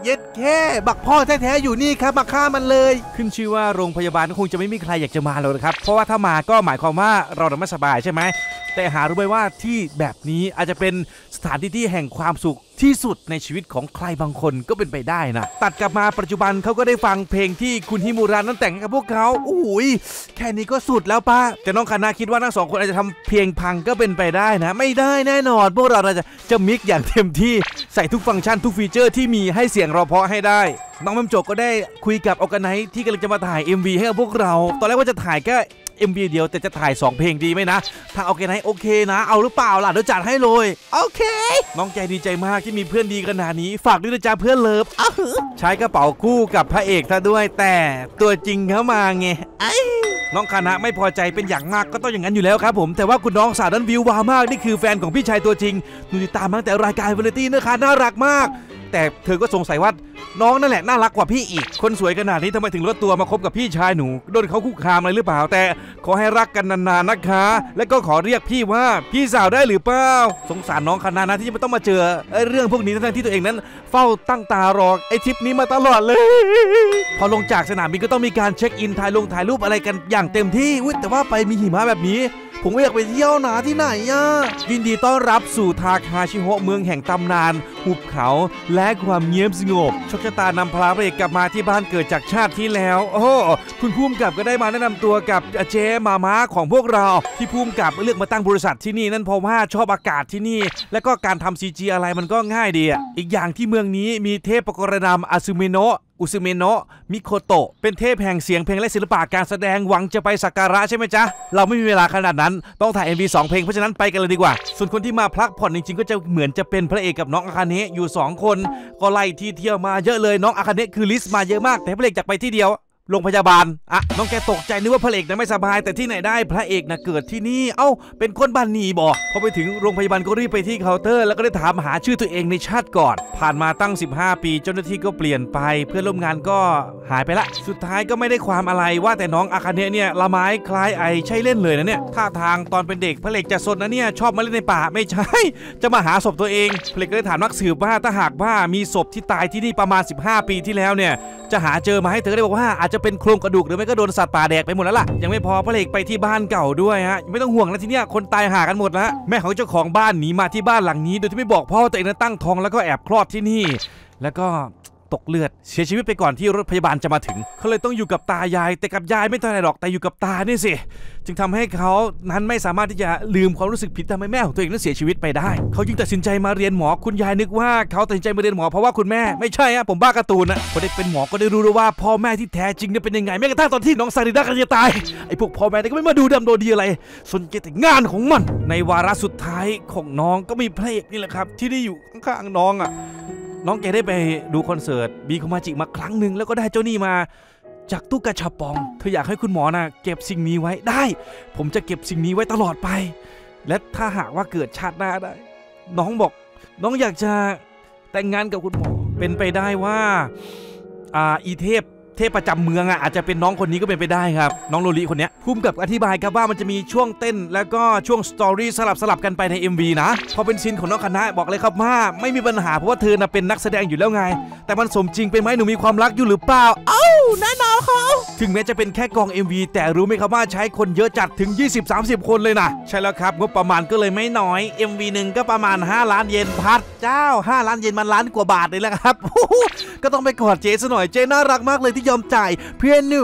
เย็ดแค่บักพ่อแท้ๆอยู่นี่ครับมาฆ่ามันเลยขึ้นชื่อว่าโรงพยาบาลก็คงจะไม่มีใครอยากจะมาเลยครับเพราะว่าถ้ามาก็หมายความว่าเราไม่สบายใช่ไหมแต่หารู้ไหมว่าที่แบบนี้อาจจะเป็นสถานที่ที่แห่งความสุขที่สุดในชีวิตของใครบางคนก็เป็นไปได้นะตัดกลับมาปัจจุบันเขาก็ได้ฟังเพลงที่คุณฮิมูระนั้นแต่งให้กับพวกเขาโอ้ยแค่นี้ก็สุดแล้วป้าแต่น้องคานาคิดว่าทั้งสองคนอาจจะทำเพลงพังก็เป็นไปได้นะไม่ได้แน่นอนพวกเราจะจะมิกอย่างเต็มที่ใส่ทุกฟังก์ชันทุกฟีเจอร์ที่มีให้เสียงเราเพาะให้ได้น้องแมมโจกก็ได้คุยกับออร์แกไนซ์ที่กำลังจะมาถ่าย เอ็ม วี ให้กับพวกเราตอนแรกว่าจะถ่ายแค่เอ็ม วี เดียวแต่จะถ่ายสองเพลงดีไหมนะทางโอเคไหนโอเคนะเอาหรือเปล่าล่ะเดี๋ยวจัดให้เลยโอเคน้องใจดีใจมากที่มีเพื่อนดีขนาดนี้ฝากด้วยนะจ๊ะเพื่อนเลิฟใช้กระเป๋าคู่กับพระเอกซะด้วยแต่ตัวจริงเขามาไงน้องคานะไม่พอใจเป็นอย่างมากก็ต้องอย่างนั้นอยู่แล้วครับผมแต่ว่าคุณน้องสาวนั้นวิววามากนี่คือแฟนของพี่ชายตัวจริงหนูติดตามมาตั้งแต่รายการวาไรตี้นะคะน่ารักมากแต่เธอก็สงสัยว่าน้องนั่นแหละน่ารักกว่าพี่อีกคนสวยขนาดนี้ทำไมถึงลดตัวมาคบกับพี่ชายหนูโดนเขาคุกคามอะไรหรือเปล่าแต่ขอให้รักกันนานๆนะคะและก็ขอเรียกพี่ว่าพี่สาวได้หรือเปล่าสงสารน้องคณะนะที่จะต้องมาเจอเรื่องพวกนี้ทั้งที่ตัวเองนั้นเฝ้าตั้งตารอไอ้ทริปนี้มาตลอดเลยพอลงจากสนามบินก็ต้องมีการเช็คอินถ่ายลงถ่ายรูปอะไรกันอย่างเต็มที่อุ๊ยแต่ว่าไปมีหิมะแบบนี้ผมอยากไปเที่ยวหนาที่ไหนอ่ะยินดีต้อนรับสู่ทาคาชิโฮะเมืองแห่งตำนานหุบเขาและความเงียบสงบโชคชะตานำพลาพระเอกกลับมาที่บ้านเกิดจากชาติที่แล้วโอ้คุณภูมิกับก็ได้มาแนะนำตัวกับเจ๊มาม้าของพวกเราที่ภูมิกับเลือกมาตั้งบริษัทที่นี่นั่นเพราะว่าชอบอากาศที่นี่และก็การทำซีจีอะไรมันก็ง่ายดีอ่ะอีกอย่างที่เมืองนี้มีเทพปกรณามอาซึเมโนะอุซึเมโนะมิโคโตะเป็นเทพแห่งเสียงเพลงและศิลปะการแสดงหวังจะไปสักการะใช่ไหมจ๊ะเราไม่มีเวลาขนาดนั้นต้องถ่าย เอ็ม วี สองเพลงเพราะฉะนั้นไปกันเลยดีกว่าส่วนคนที่มาพักผ่อนจริงๆก็จะเหมือนจะเป็นพระเอกกับน้องอาคาเนะอยู่สองคนก็ไล่ที่เที่ยวมาเยอะเลยน้องอาคาเนะคือลิสต์มาเยอะมากแต่พระเอกอยากไปที่เดียวโรงพยาบาลอ่ะน้องแกตกใจนึกว่าพระเอกนะไม่สบายแต่ที่ไหนได้พระเอกนะเกิดที่นี่เอ้าเป็นคนบ้านนีบอกพอไปถึงโรงพยาบาลก็รีบไปที่เคาน์เตอร์แล้วก็ได้ถามหาชื่อตัวเองในชาติก่อนผ่านมาตั้งสิบห้าปีเจ้าหน้าที่ก็เปลี่ยนไปเพื่อนร่วมงานก็หายไปละสุดท้ายก็ไม่ได้ความอะไรว่าแต่น้องอาคาเนะเนี่ยละไม้คล้ายไอใช่เล่นเลยนะเนี่ยท่าทางตอนเป็นเด็กพระเอกจะสนนะเนี่ยชอบมาเล่นในป่าไม่ใช่จะมาหาศพตัวเองพระเอกก็ได้ถามนักสืบว่าถ้าหากว่ามีศพที่ตายที่นี่ประมาณสิบห้าปีที่แล้วเนี่ยจะหาเจอมาให้เธอได้บอกว่าอาจจะเป็นโครงกระดูกหรือไม่ก็โดนสัตว์ป่าแดกไปหมดแล้วล่ะยังไม่พอพระเอกไปที่บ้านเก่าด้วยฮะไม่ต้องห่วงนะทีเนี้ยคนตายหากันหมดแล้วแม่ของเจ้าของบ้านหนีมาที่บ้านหลังนี้โดยที่ไม่บอกพ่อตัวเองนั้นตั้งท้องแล้วก็แอบคลอดที่นี่แล้วก็ตกเลือดเสียชีวิตไปก่อนที่รถพยาบาลจะมาถึงเขาเลยต้องอยู่กับตายายแต่กับยายไม่เท่าไหร่หรอกแต่อยู่กับตานี่สิจึงทำให้เขานั้นไม่สามารถที่จะลืมความรู้สึกผิดทำให้แม่ของตัวเองนั้นเสียชีวิตไปได้เขาจึงตัดสินใจมาเรียนหมอคุณยายนึกว่าเขาตัดสินใจมาเรียนหมอเพราะว่าคุณแม่ไม่ใช่ฮะผมบ้าการ์ตูนนะพอได้เป็นหมอก็ได้รู้ว่าพ่อแม่ที่แท้จริงเนี่ยเป็นยังไงแม้กระทั่งตอนที่น้องซาริดะกำลังจะตายไอ้พวกพ่อแม่ก็ไม่มาดูดำโดดีอะไรสนใจแต่งานของมันในวาระสุดท้ายของน้องก็มีพระเอกนี่แหละครับที่ได้อยู่ข้างๆน้องอ่ะน้องแกได้ไปดูคอนเสิร์ตบีโคมาจิมาครั้งหนึ่งแล้วก็ได้เจ้านี่มาจากตู้กระชับปองเธออยากให้คุณหมอนะเก็บสิ่งนี้ไว้ได้ผมจะเก็บสิ่งนี้ไว้ตลอดไปและถ้าหากว่าเกิดชาติหน้าได้น้องบอกน้องอยากจะแต่งงานกับคุณหมอเป็นไปได้ว่าอ่าอีเทพเทพประจำเมืองอ่ะอาจจะเป็นน้องคนนี้ก็เป็นไปได้ครับน้องโลลิคนนี้พุ่มกับอธิบายครับว่ามันจะมีช่วงเต้นแล้วก็ช่วงสตอรี่สลับสลับกันไปใน เอ็ม วี นะพอเป็นซีนของน้องคณะบอกเลยครับว่าไม่มีปัญหาเพราะว่าเธอน่ะเป็นนักแสดงอยู่แล้วไงแต่มันสมจริงเป็นไหมหนูมีความรักอยู่หรือเปล่าเอ้าแน่นอนเขาถึงแม้จะเป็นแค่กอง เอ็ม วี แต่รู้ไหมครับว่าใช้คนเยอะจัดถึง ยี่สิบสามสิบ คนเลยนะใช่แล้วครับงบประมาณก็เลยไม่น้อย เอ็ม วี หนึ่งก็ประมาณห้าล้านเยนพัดเจ้าห้าล้านเยนมันล้านกว่าบาทเลยแหละครับก็ต้องไปกอดเจซะหน่อยเจน่ารักมากเลยที่ยอมจ่ายเพื่อนหนู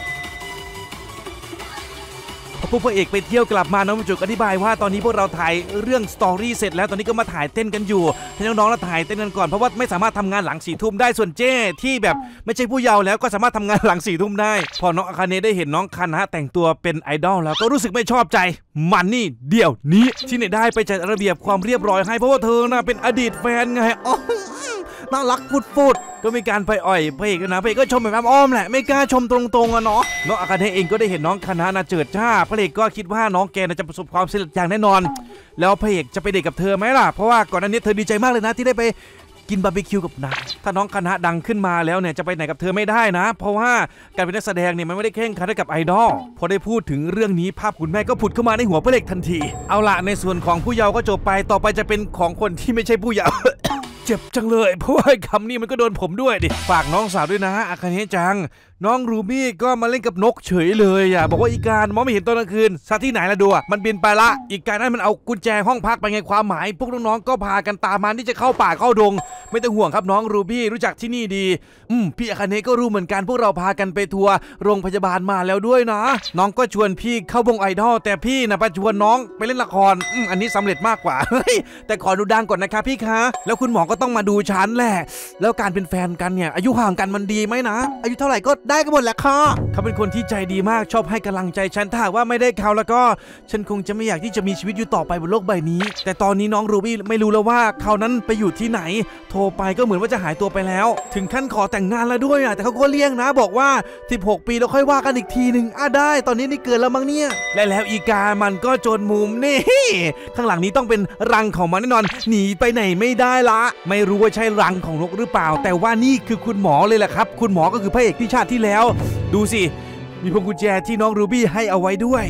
พวกพระเอกไปเที่ยวกลับมาน้องจุกอธิบายว่าตอนนี้พวกเราถ่ายเรื่องสตอรี่เสร็จแล้วตอนนี้ก็มาถ่ายเต้นกันอยู่ให้น้องๆเราถ่ายเต้นกันก่อนเพราะว่าไม่สามารถทำงานหลังสี่ทุ่มได้ส่วนเจ้ที่แบบไม่ใช่ผู้เยาว์แล้วก็สามารถทำงานหลังสี่ทุ่มได้พอน้องอาคาเนะได้เห็นน้องคันฮะแต่งตัวเป็นไอดอลแล้วก็รู้สึกไม่ชอบใจมันนี่เดี๋ยวนี้ที่ไหนได้ไปจัดระเบียบความเรียบร้อยให้เพราะว่าเธอน่ะเป็นอดีตแฟนไงน่ารักฟุดๆก็มีการไปอ่อยพระเอกนะพระเอกก็ชมแบบอ้อมแหละไม่กล้าชมตรงๆอะเนาะน้องอาคาเนะเองก็ได้เห็นน้องคณะนะเจิดจ้าพระเอกก็คิดว่าน้องแกจะประสบความสำเร็จอย่างแน่นอนแล้วพระเอกจะไปเดทกับเธอไหมล่ะเพราะว่าก่อนหน้านี้เธอดีใจมากเลยนะที่ได้ไปกินบาร์บีคิวกับนายถ้าน้องคณะดังขึ้นมาแล้วเนี่ยจะไปไหนกับเธอไม่ได้นะเพราะว่าการเป็นนักแสดงเนี่ยมันไม่ได้แข่งขันกับไอดอลพอได้พูดถึงเรื่องนี้ภาพคุณแม่ก็ผุดเข้ามาในหัวพระเอกทันทีเอาล่ะในส่วนของผู้เยาว์ก็จบไปต่อไปจะเป็นของคนที่ไม่ใช่ผู้เยาว์เจ็บจังเลยเพราะว่าคำนี้มันก็โดนผมด้วยดิฝากน้องสาวด้วยนะอาคาเนะจังน้องรูบี้ก็มาเล่นกับนกเฉยเลยอ่ะบอกว่าอีการมองไม่เห็นตอนกลางคืนซะที่ไหนละดูอ่ะมันบินไปละอีการนั้นมันเอากุญแจห้องพักไปไงความหมายพวกน้องๆก็พากันตามมันที่จะเข้าป่าเข้าดงไม่ต้องห่วงครับน้องรูบี้รู้จักที่นี่ดีอืมพี่อาคาเนะก็รู้เหมือนกันพวกเราพากันไปทัวร์โรงพยาบาลมาแล้วด้วยนะน้องก็ชวนพี่เข้าวงไอดอลแต่พี่นะไปชวนน้องไปเล่นละครอืมอันนี้สำเร็จมากกว่าเฮ้ยแต่ขอดูดังก่อนนะคะพี่คะแล้วคุณหมอก็ต้องมาดูฉันแหละแล้วการเป็นแฟนกันเนี่ยอายุห่างกันมันดีไหมนะอายุเท่าไหร่ก็ได้กันหมดแหละค่ะเขาเป็นคนที่ใจดีมากชอบให้กำลังใจฉันถ้าว่าไม่ได้เขาแล้วก็ฉันคงจะไม่อยากที่จะมีชีวิตอยู่ต่อไปบนโลกใบนี้แต่ตอนนี้น้องรูบี้ไม่รู้แล้วว่าเขานั้นไปอยู่ที่ไหนโทรไปก็เหมือนว่าจะหายตัวไปแล้วถึงขั้นขอแต่งงานแล้วด้วยอ่ะแต่เขาก็เลี่ยงนะบอกว่าสิบหกปีแล้วค่อยว่ากันอีกทีหนึ่งอ่ะได้ตอนนี้นี่เกินแล้วมั้งเนี่ยและแล้วอีกามันก็จนมุมนี่ข้างหลังนี้ต้องเป็นรังของมันแน่นอนหนีไปไหนไม่ได้ละไม่รู้ว่าใช่รังของนกหรือเปล่าแต่ว่านี่คือคุณหมอเลยแหละครับคุณหมอก็คือพระเอกที่ชาติที่แล้วดูสิมีพวงกุญแจที่น้องรูบี้ให้เอาไว้ด้วย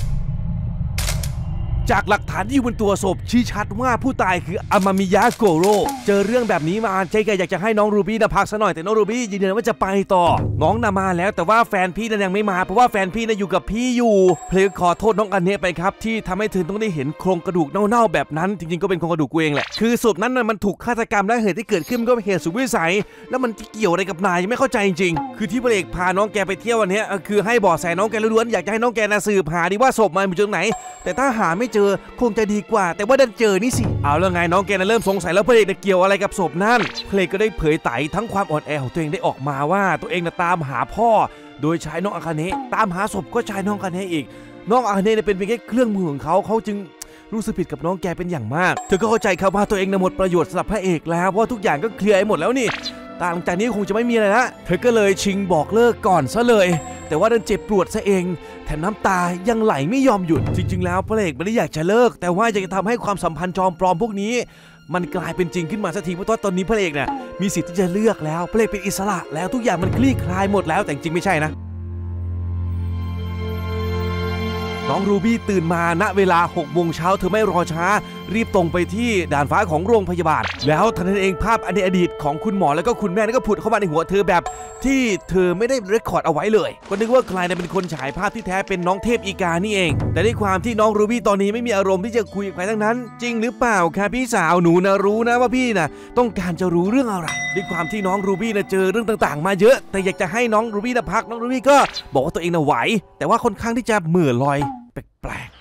จากหลักฐานที่อยู่บนตัวศพชี้ชัดว่าผู้ตายคืออามามิยะโกโร่เจอเรื่องแบบนี้มาใจแกอยากจะให้น้องรูบี้นะพักซะหน่อยแต่น้องรูบี้ยืนยันว่าจะไปต่อน้องน่ะมาแล้วแต่ว่าแฟนพี่นั้นยังไม่มาเพราะว่าแฟนพี่น่ะอยู่กับพี่อยู่เพลงขอโทษน้องอันเนะไปครับที่ทำให้เธอต้องได้เห็นโครงกระดูกเน่าๆแบบนั้นจริงๆก็เป็นโครงกระดูกกูเองแหละคือศพนั้นน่ะมันถูกฆาตกรรมและเหตุที่เกิดขึ้นก็เป็นเหตุสุดวิสัยแล้วมันเกี่ยวอะไรกับนายไม่เข้าใจจริงๆคือที่พระเอกพาน้องแกไปเที่ยววันนี้คือให้เบาะแสน้องแกล้วนๆอยากจะให้น้องแกน่ะสืบหาดีว่าศพมันอยู่ตรงไหนแต่ถ้าหาไม่เจอคงจะดีกว่าแต่ว่าดันเจอนี่สิเอาแล้วไงน้องแกน่ะเริ่มสงสัยแล้วพระเอกเกี่ยวอะไรกับศพนั่นพระเอกก็ได้เผยไต่ทั้งความอ่อนแอของตัวเองได้ออกมาว่าตัวเองน่ะตามหาพ่อโดยใช้น้องอาคาเนะตามหาศพก็ใช้น้องอาคาเนะอีกน้องอาคาเนะเป็นเพียงแค่เครื่องมือของเขาเขาจึงรู้สึกผิดกับน้องแกเป็นอย่างมากเธอก็เข้าใจครับว่าตัวเองน่ะหมดประโยชน์สำหรับพระเอกแล้วเพราะทุกอย่างก็เคลียร์หมดแล้วนี่ต่างจากนี้คงจะไม่มีอะไรละเธอก็เลยชิงบอกเลิกก่อนซะเลยแต่ว่าดันเจ็บปวดซะเองแถมน้ำตายังไหลไม่ยอมหยุดจริงๆแล้วพระเอกไม่ได้อยากจะเลิกแต่ว่าอยากจะทำให้ความสัมพันธ์จอมปลอมพวกนี้มันกลายเป็นจริงขึ้นมาสักทีเพราะตอนนี้พระเอกเนี่ยมีสิทธิ์ที่จะเลือกแล้วพระเอกเป็นอิสระแล้วทุกอย่างมันคลี่คลายหมดแล้วแต่จริงไม่ใช่นะน้องรูบี้ตื่นมาณเวลาหกโมงเช้าเธอไม่รอช้ารีบตรงไปที่ด่านฟ้าของโรงพยาบาลแล้วทันนั้นเองภาพในอดีตของคุณหมอแล้วก็คุณแม่ก็ผุดเข้ามาในหัวเธอแบบที่เธอไม่ได้เรคคอร์ดเอาไว้เลยก็นึกว่าใครเป็นคนฉายภาพที่แท้เป็นน้องเทพอีกานี่เองแต่ด้วยความที่น้องรูบี้ตอนนี้ไม่มีอารมณ์ที่จะคุยกับใครทั้งนั้นจริงหรือเปล่าคะพี่สาวหนูนะรู้นะว่าพี่นะต้องการจะรู้เรื่องอะไรด้วยความที่น้องรูบี้นะเจอเรื่องต่างๆมาเยอะแต่อยากจะให้น้องรูบี้นะพักน้องรูบี้ก็บอกว่าตัวเองนะไหวแต่ว่าค่อนข้างที่จะเหม่อลอยแปลก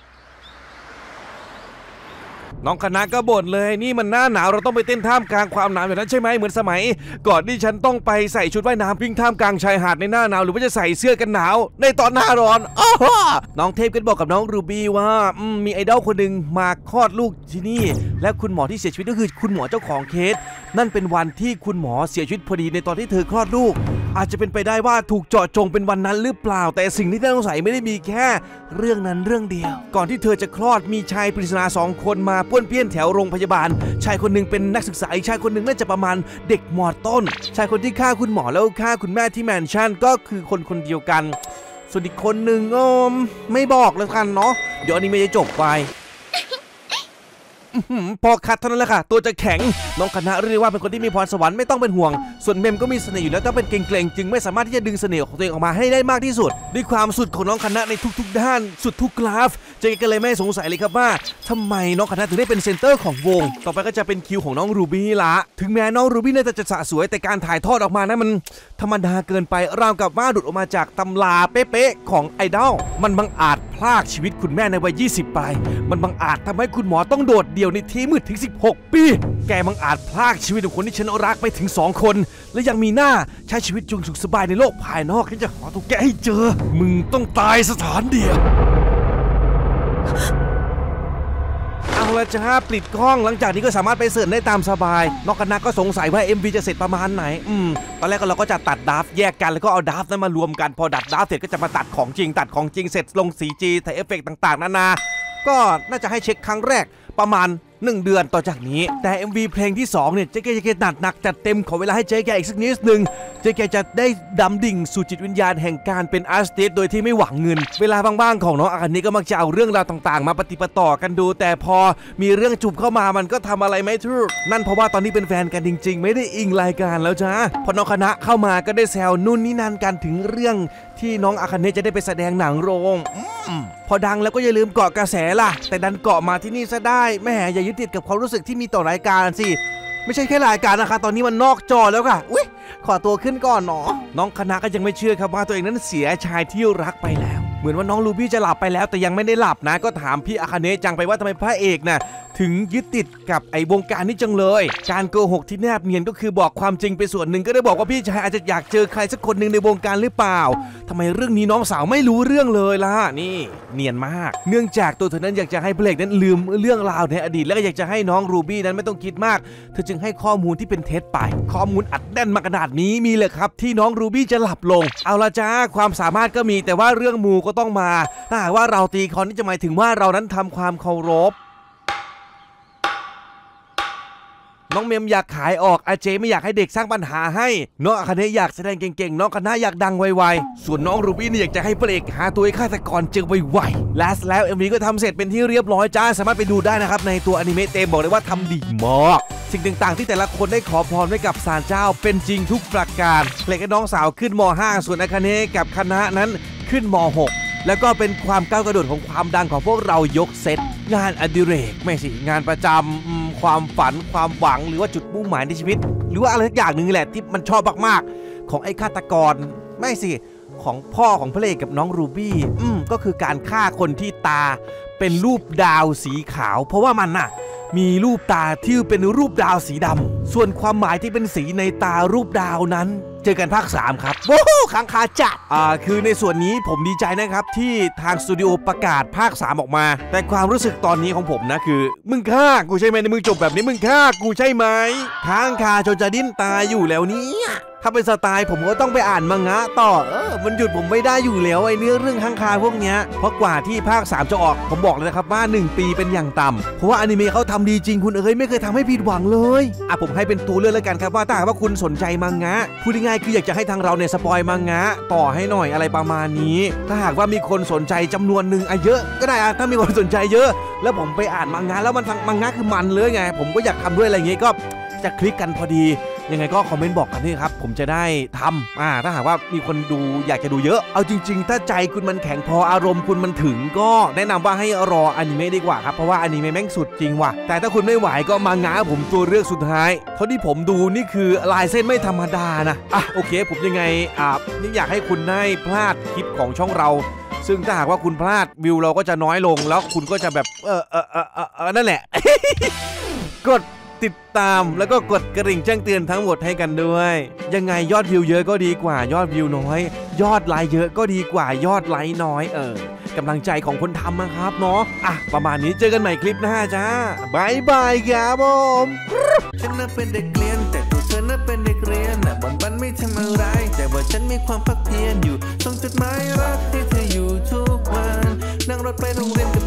น้องคณะก็บ่นเลยนี่มันหน้าหนาวเราต้องไปเต้นท่ามกลางความหนาวอย่างนั้นใช่ไหมเหมือนสมัยก่อนที่ฉันต้องไปใส่ชุดว่ายน้ำวิ่งท่ามกลางชายหาดในหน้าหนาวหรือว่าจะใส่เสื้อกันหนาวในตอนหน้าร้อนอ้อน้องเทพก็บอกกับน้องรูบี้ว่ามีไอดอลคนหนึ่งมาคลอดลูกที่นี่และคุณหมอที่เสียชีวิตก็คือคุณหมอเจ้าของเคสนั่นเป็นวันที่คุณหมอเสียชีวิตพอดีในตอนที่เธอคลอดลูกอาจจะเป็นไปได้ว่าถูกเจาะจงเป็นวันนั้นหรือเปล่าแต่สิ่งที่น่าสงสัยไม่ได้มีแค่เรื่องนั้นเรื่องเดียวก่อนที่เธอจะคลอดมีชายปริศนาสองคนมาป้วนเปี้ยนแถวโรงพยาบาลชายคนหนึ่งเป็นนักศึกษาอีกชายคนหนึ่งน่าจะประมาณเด็กม.ต้นชายคนที่ฆ่าคุณหมอแล้วฆ่าคุณแม่ที่แมนชั่นก็คือคนคนเดียวกันส่วนอีกคนหนึ่งก็ไม่บอกแล้วกันเนาะเดี๋ยวอันนี้ไม่ได้จบไปพอคัดเท่านั้นแหละค่ะตัวจะแข็งน้องคณะเรียกว่าเป็นคนที่มีพรสวรรค์ไม่ต้องเป็นห่วงส่วนเมมก็มีเสน่ห์อยู่แล้วต้องเป็นเกรงๆจึงไม่สามารถที่จะดึงเสน่ห์ของตัวเองออกมาให้ได้มากที่สุดด้วยความสุดของน้องคณะในทุกๆด้านสุดทุกกราฟเจก็เลยไม่สงสัยเลยครับว่าทำไมน้องคณะถึงได้เป็นเซนเตอร์ของวงต่อไปก็จะเป็นคิวของน้องรูบี้ละถึงแม้น้องรูบี้น่าจะสะสวยแต่การถ่ายทอดออกมานะมันธรรมดาเกินไปราวกับว่าดุดออกมาจากตำราเป๊ะๆของไอดอลมันบังอาจพรากชีวิตคุณแม่ในวัยยี่สิบไปมันบังอาจทำให้คุณหมอต้องโดดเดี่ยวในที่มืดถึงสิบหกปีแกบังอาจพรากชีวิตของคนที่ฉันรักไปถึงสองคนและยังมีหน้าใช้ชีวิตจุงสุขสบายในโลกภายนอกฉันจะหาตัวแกให้เจอมึงต้องตายสถานเดียวเอาละจ้าปิดกล้องหลังจากนี้ก็สามารถไปเสิร์ชได้ตามสบายนอกกันนักก็สงสัยว่า เอ็ม วี จะเสร็จประมาณไหนอืมตอนแรกเราก็จะตัดดราฟแยกกันแล้วก็เอาดราฟนั้นมารวมกันพอดัดดราฟเสร็จก็จะมาตัดของจริงตัดของจริงเสร็จลง ซี จี ถ่ายเอฟเฟกต์ต่างๆนานาก็น่าจะให้เช็คครั้งแรกประมาณหนึ่งเดือนต่อจากนี้แต่ เอ็ม วี เพลงที่สองเนี่ยเจ๊แกจะหนักหนักจัดเต็มขอเวลาให้เจ๊แกอีกสักนิดนึงเจ๊แกจะได้ดำดิ่งสู่จิตวิญญาณแห่งการเป็นอาร์ติสต์โดยที่ไม่หวังเงินเวลาบ้างๆของน้องอาคาเนะก็มักจะเอาเรื่องราวต่างๆมาปฏิปต่อกันดูแต่พอมีเรื่องจูบเข้ามามันก็ทำอะไรไม่ถูกนั่นเพราะว่าตอนนี้เป็นแฟนกันจริงๆไม่ได้อิงรายการแล้วจ้าพอน้องคณะเข้ามาก็ได้แซวนู่นนี่นั่นกันถึงเรื่องที่น้องอาคาเนะจะได้ไปแสดงหนังโรงพอดังแล้วก็อย่าลืมเกาะกระแสล่ะแต่ดันเกาะมาที่นี่ซะได้แม่อย่ายึดติดกับความรู้สึกที่มีต่อรายการสิไม่ใช่แค่รายการนะคะตอนนี้มันนอกจอแล้วค่ะอุ๊ยขอตัวขึ้นก่อนเนาะน้องคณะก็ยังไม่เชื่อครับว่าตัวเองนั้นเสียชายที่รักไปแล้วเหมือนว่าน้องลูบี้จะหลับไปแล้วแต่ยังไม่ได้หลับนะก็ถามพี่อาคาเนะจังไปว่าทำไมพระเอกน่ะถึงยึดติดกับไอ้วงการนี้จังเลยการโกหกที่แนบเนียนก็คือบอกความจริงไปส่วนหนึ่งก็ได้บอกว่าพี่ชายอาจจะอยากเจอใครสักคนหนึ่งในวงการหรือเปล่าทำไมเรื่องนี้น้องสาวไม่รู้เรื่องเลยล่ะนี่เนียนมากเนื่องจากตัวเธอนั้นอยากจะให้พระเอกนั้นลืมเรื่องราวในอดีตแล้วก็อยากจะให้น้องรูบี้นั้นไม่ต้องคิดมากเธอจึงให้ข้อมูลที่เป็นเท็จไปข้อมูลอัดแน่นมาขนาดนี้มีเลยครับที่น้องรูบี้จะหลับลงเอาละจ้าความสามารถก็มีแต่ว่าเรื่องมูก็ต้องมาถ้าหากว่าเราตีคอนนี่จะหมายถึงว่าเรานั้นทำความเคารพน้องเมมอยากขายออกอาเจไม่อยากให้เด็กสร้างปัญหาให้น้องอาคาเนะอยากแสดงเก่งๆน้องคณะอยากดังไวๆส่วนน้องรูบี้นี่อยากจะให้พระเอกหาตัวฆาตกรเจอไวๆ last แล้ว เอ็ม วี ก็ทำเสร็จเป็นที่เรียบร้อยจ้าสามารถไปดูได้นะครับในตัวอนิเมะเต็มบอกเลยว่าทำดีมากสิ่งต่างๆที่แต่ละคนได้ขอพรไว้กับศาลเจ้าเป็นจริงทุกประการเพลงกับน้องสาวขึ้นม ห้าส่วนอาคาเนะกับคณะนั้นขึ้นม หกแล้วก็เป็นความก้าวกระโดดของความดังของพวกเรายกเซตงานอดิเรกไม่สิงานประจำความฝันความหวังหรือว่าจุดมุ่งหมายในชีวิตหรือว่าอะไรสักอย่างหนึ่งแหละที่มันชอบมากๆของไอ้ฆาตกรไม่สิของพ่อของพระเอกกับน้องรูบี้อืมก็คือการฆ่าคนที่ตาเป็นรูปดาวสีขาวเพราะว่ามันน่ะมีรูปตาที่เป็นรูปดาวสีดำส่วนความหมายที่เป็นสีในตารูปดาวนั้นเจอกันภาคสามครับโอ้โหค้างคาจัดอ่าคือในส่วนนี้ผมดีใจนะครับที่ทางสตูดิโอประกาศภาคสามออกมาแต่ความรู้สึกตอนนี้ของผมนะคือมึงฆ่ากูใช่ไหมในมึงจบแบบนี้มึงฆ่ากูใช่ไหมค้างคาจนจะดิ้นตายอยู่แล้วเนี่ยถ้าเป็นสไตล์ผมก็ต้องไปอ่านมังงะต่อเออมันหยุดผมไม่ได้อยู่แล้วไอ้เนื้อเรื่องค้างคาพวกเนี้ยเพราะกว่าที่ภาคสามจะออกผมบอกเลยนะครับว่าหนึ่งปีเป็นอย่างต่ำเพราะว่าอนิเมะเขาทำดีจริงคุณเอ๋ยไม่เคยทำให้ผิดหวังเลยอ่ะผมให้เป็นตัวเลือกแล้วกันครับว่าถ้าหากว่าคุณสนใจมังงะพูดง่ายๆคืออยากจะให้ทางเราเนี่ยสปอยมังงะต่อให้หน่อยอะไรประมาณนี้ถ้าหากว่ามีคนสนใจจำนวนหนึ่งอ่ะเยอะก็ได้อ่ะถ้ามีคนสนใจเยอะแล้วผมไปอ่านมังงะแล้วมันมังงะคือมันเลยไงผมก็อยากทำด้วยอะไรอย่างงี้ก็จะคลิกกันพอดียังไงก็คอมเมนต์บอกกันด้วยครับผมจะได้ทำอ่าถ้าหากว่ามีคนดูอยากจะดูเยอะเอาจริงๆถ้าใจคุณมันแข็งพออารมณ์คุณมันถึงก็แนะนำว่าให้รออนิเมะดีกว่าครับเพราะว่าอนิเมะแม่งสุดจริงว่ะแต่ถ้าคุณไม่ไหวก็มังงะผมตัวเลือกสุดท้ายเท่าที่ผมดูนี่คือลายเส้นไม่ธรรมดานะอ่ะโอเคผมยังไงอ่ายังอยากให้คุณได้พลาดคลิปของช่องเราซึ่งถ้าหากว่าคุณพลาดวิวเราก็จะน้อยลงแล้วคุณก็จะแบบเออเออเออเออนั่นแหละ กดติดตามแล้วก็กดกระดิ่งแจ้งเตือนทั้งหมดให้กันด้วยยังไงยอดวิวเยอะก็ดีกว่ายอดวิวน้อยยอดไลค์เยอะก็ดีกว่ายอดไลค์น้อยเออกำลังใจของคนทำนะครับเนาะอ่ะประมาณนี้เจอกันใหม่คลิปหน้าจ้าบายบายครับผมฉันน่ะเป็นเด็กเรียนแต่ตัวเธอน่ะเป็นเด็กเรียนน่ะบนบันไม่ทำอะไรแต่ว่าฉันมีความภาคเพียรอยู่ส่งจดหมายรักให้เธออยู่ทุกวันนั่งรถไปโรงเรียนกับ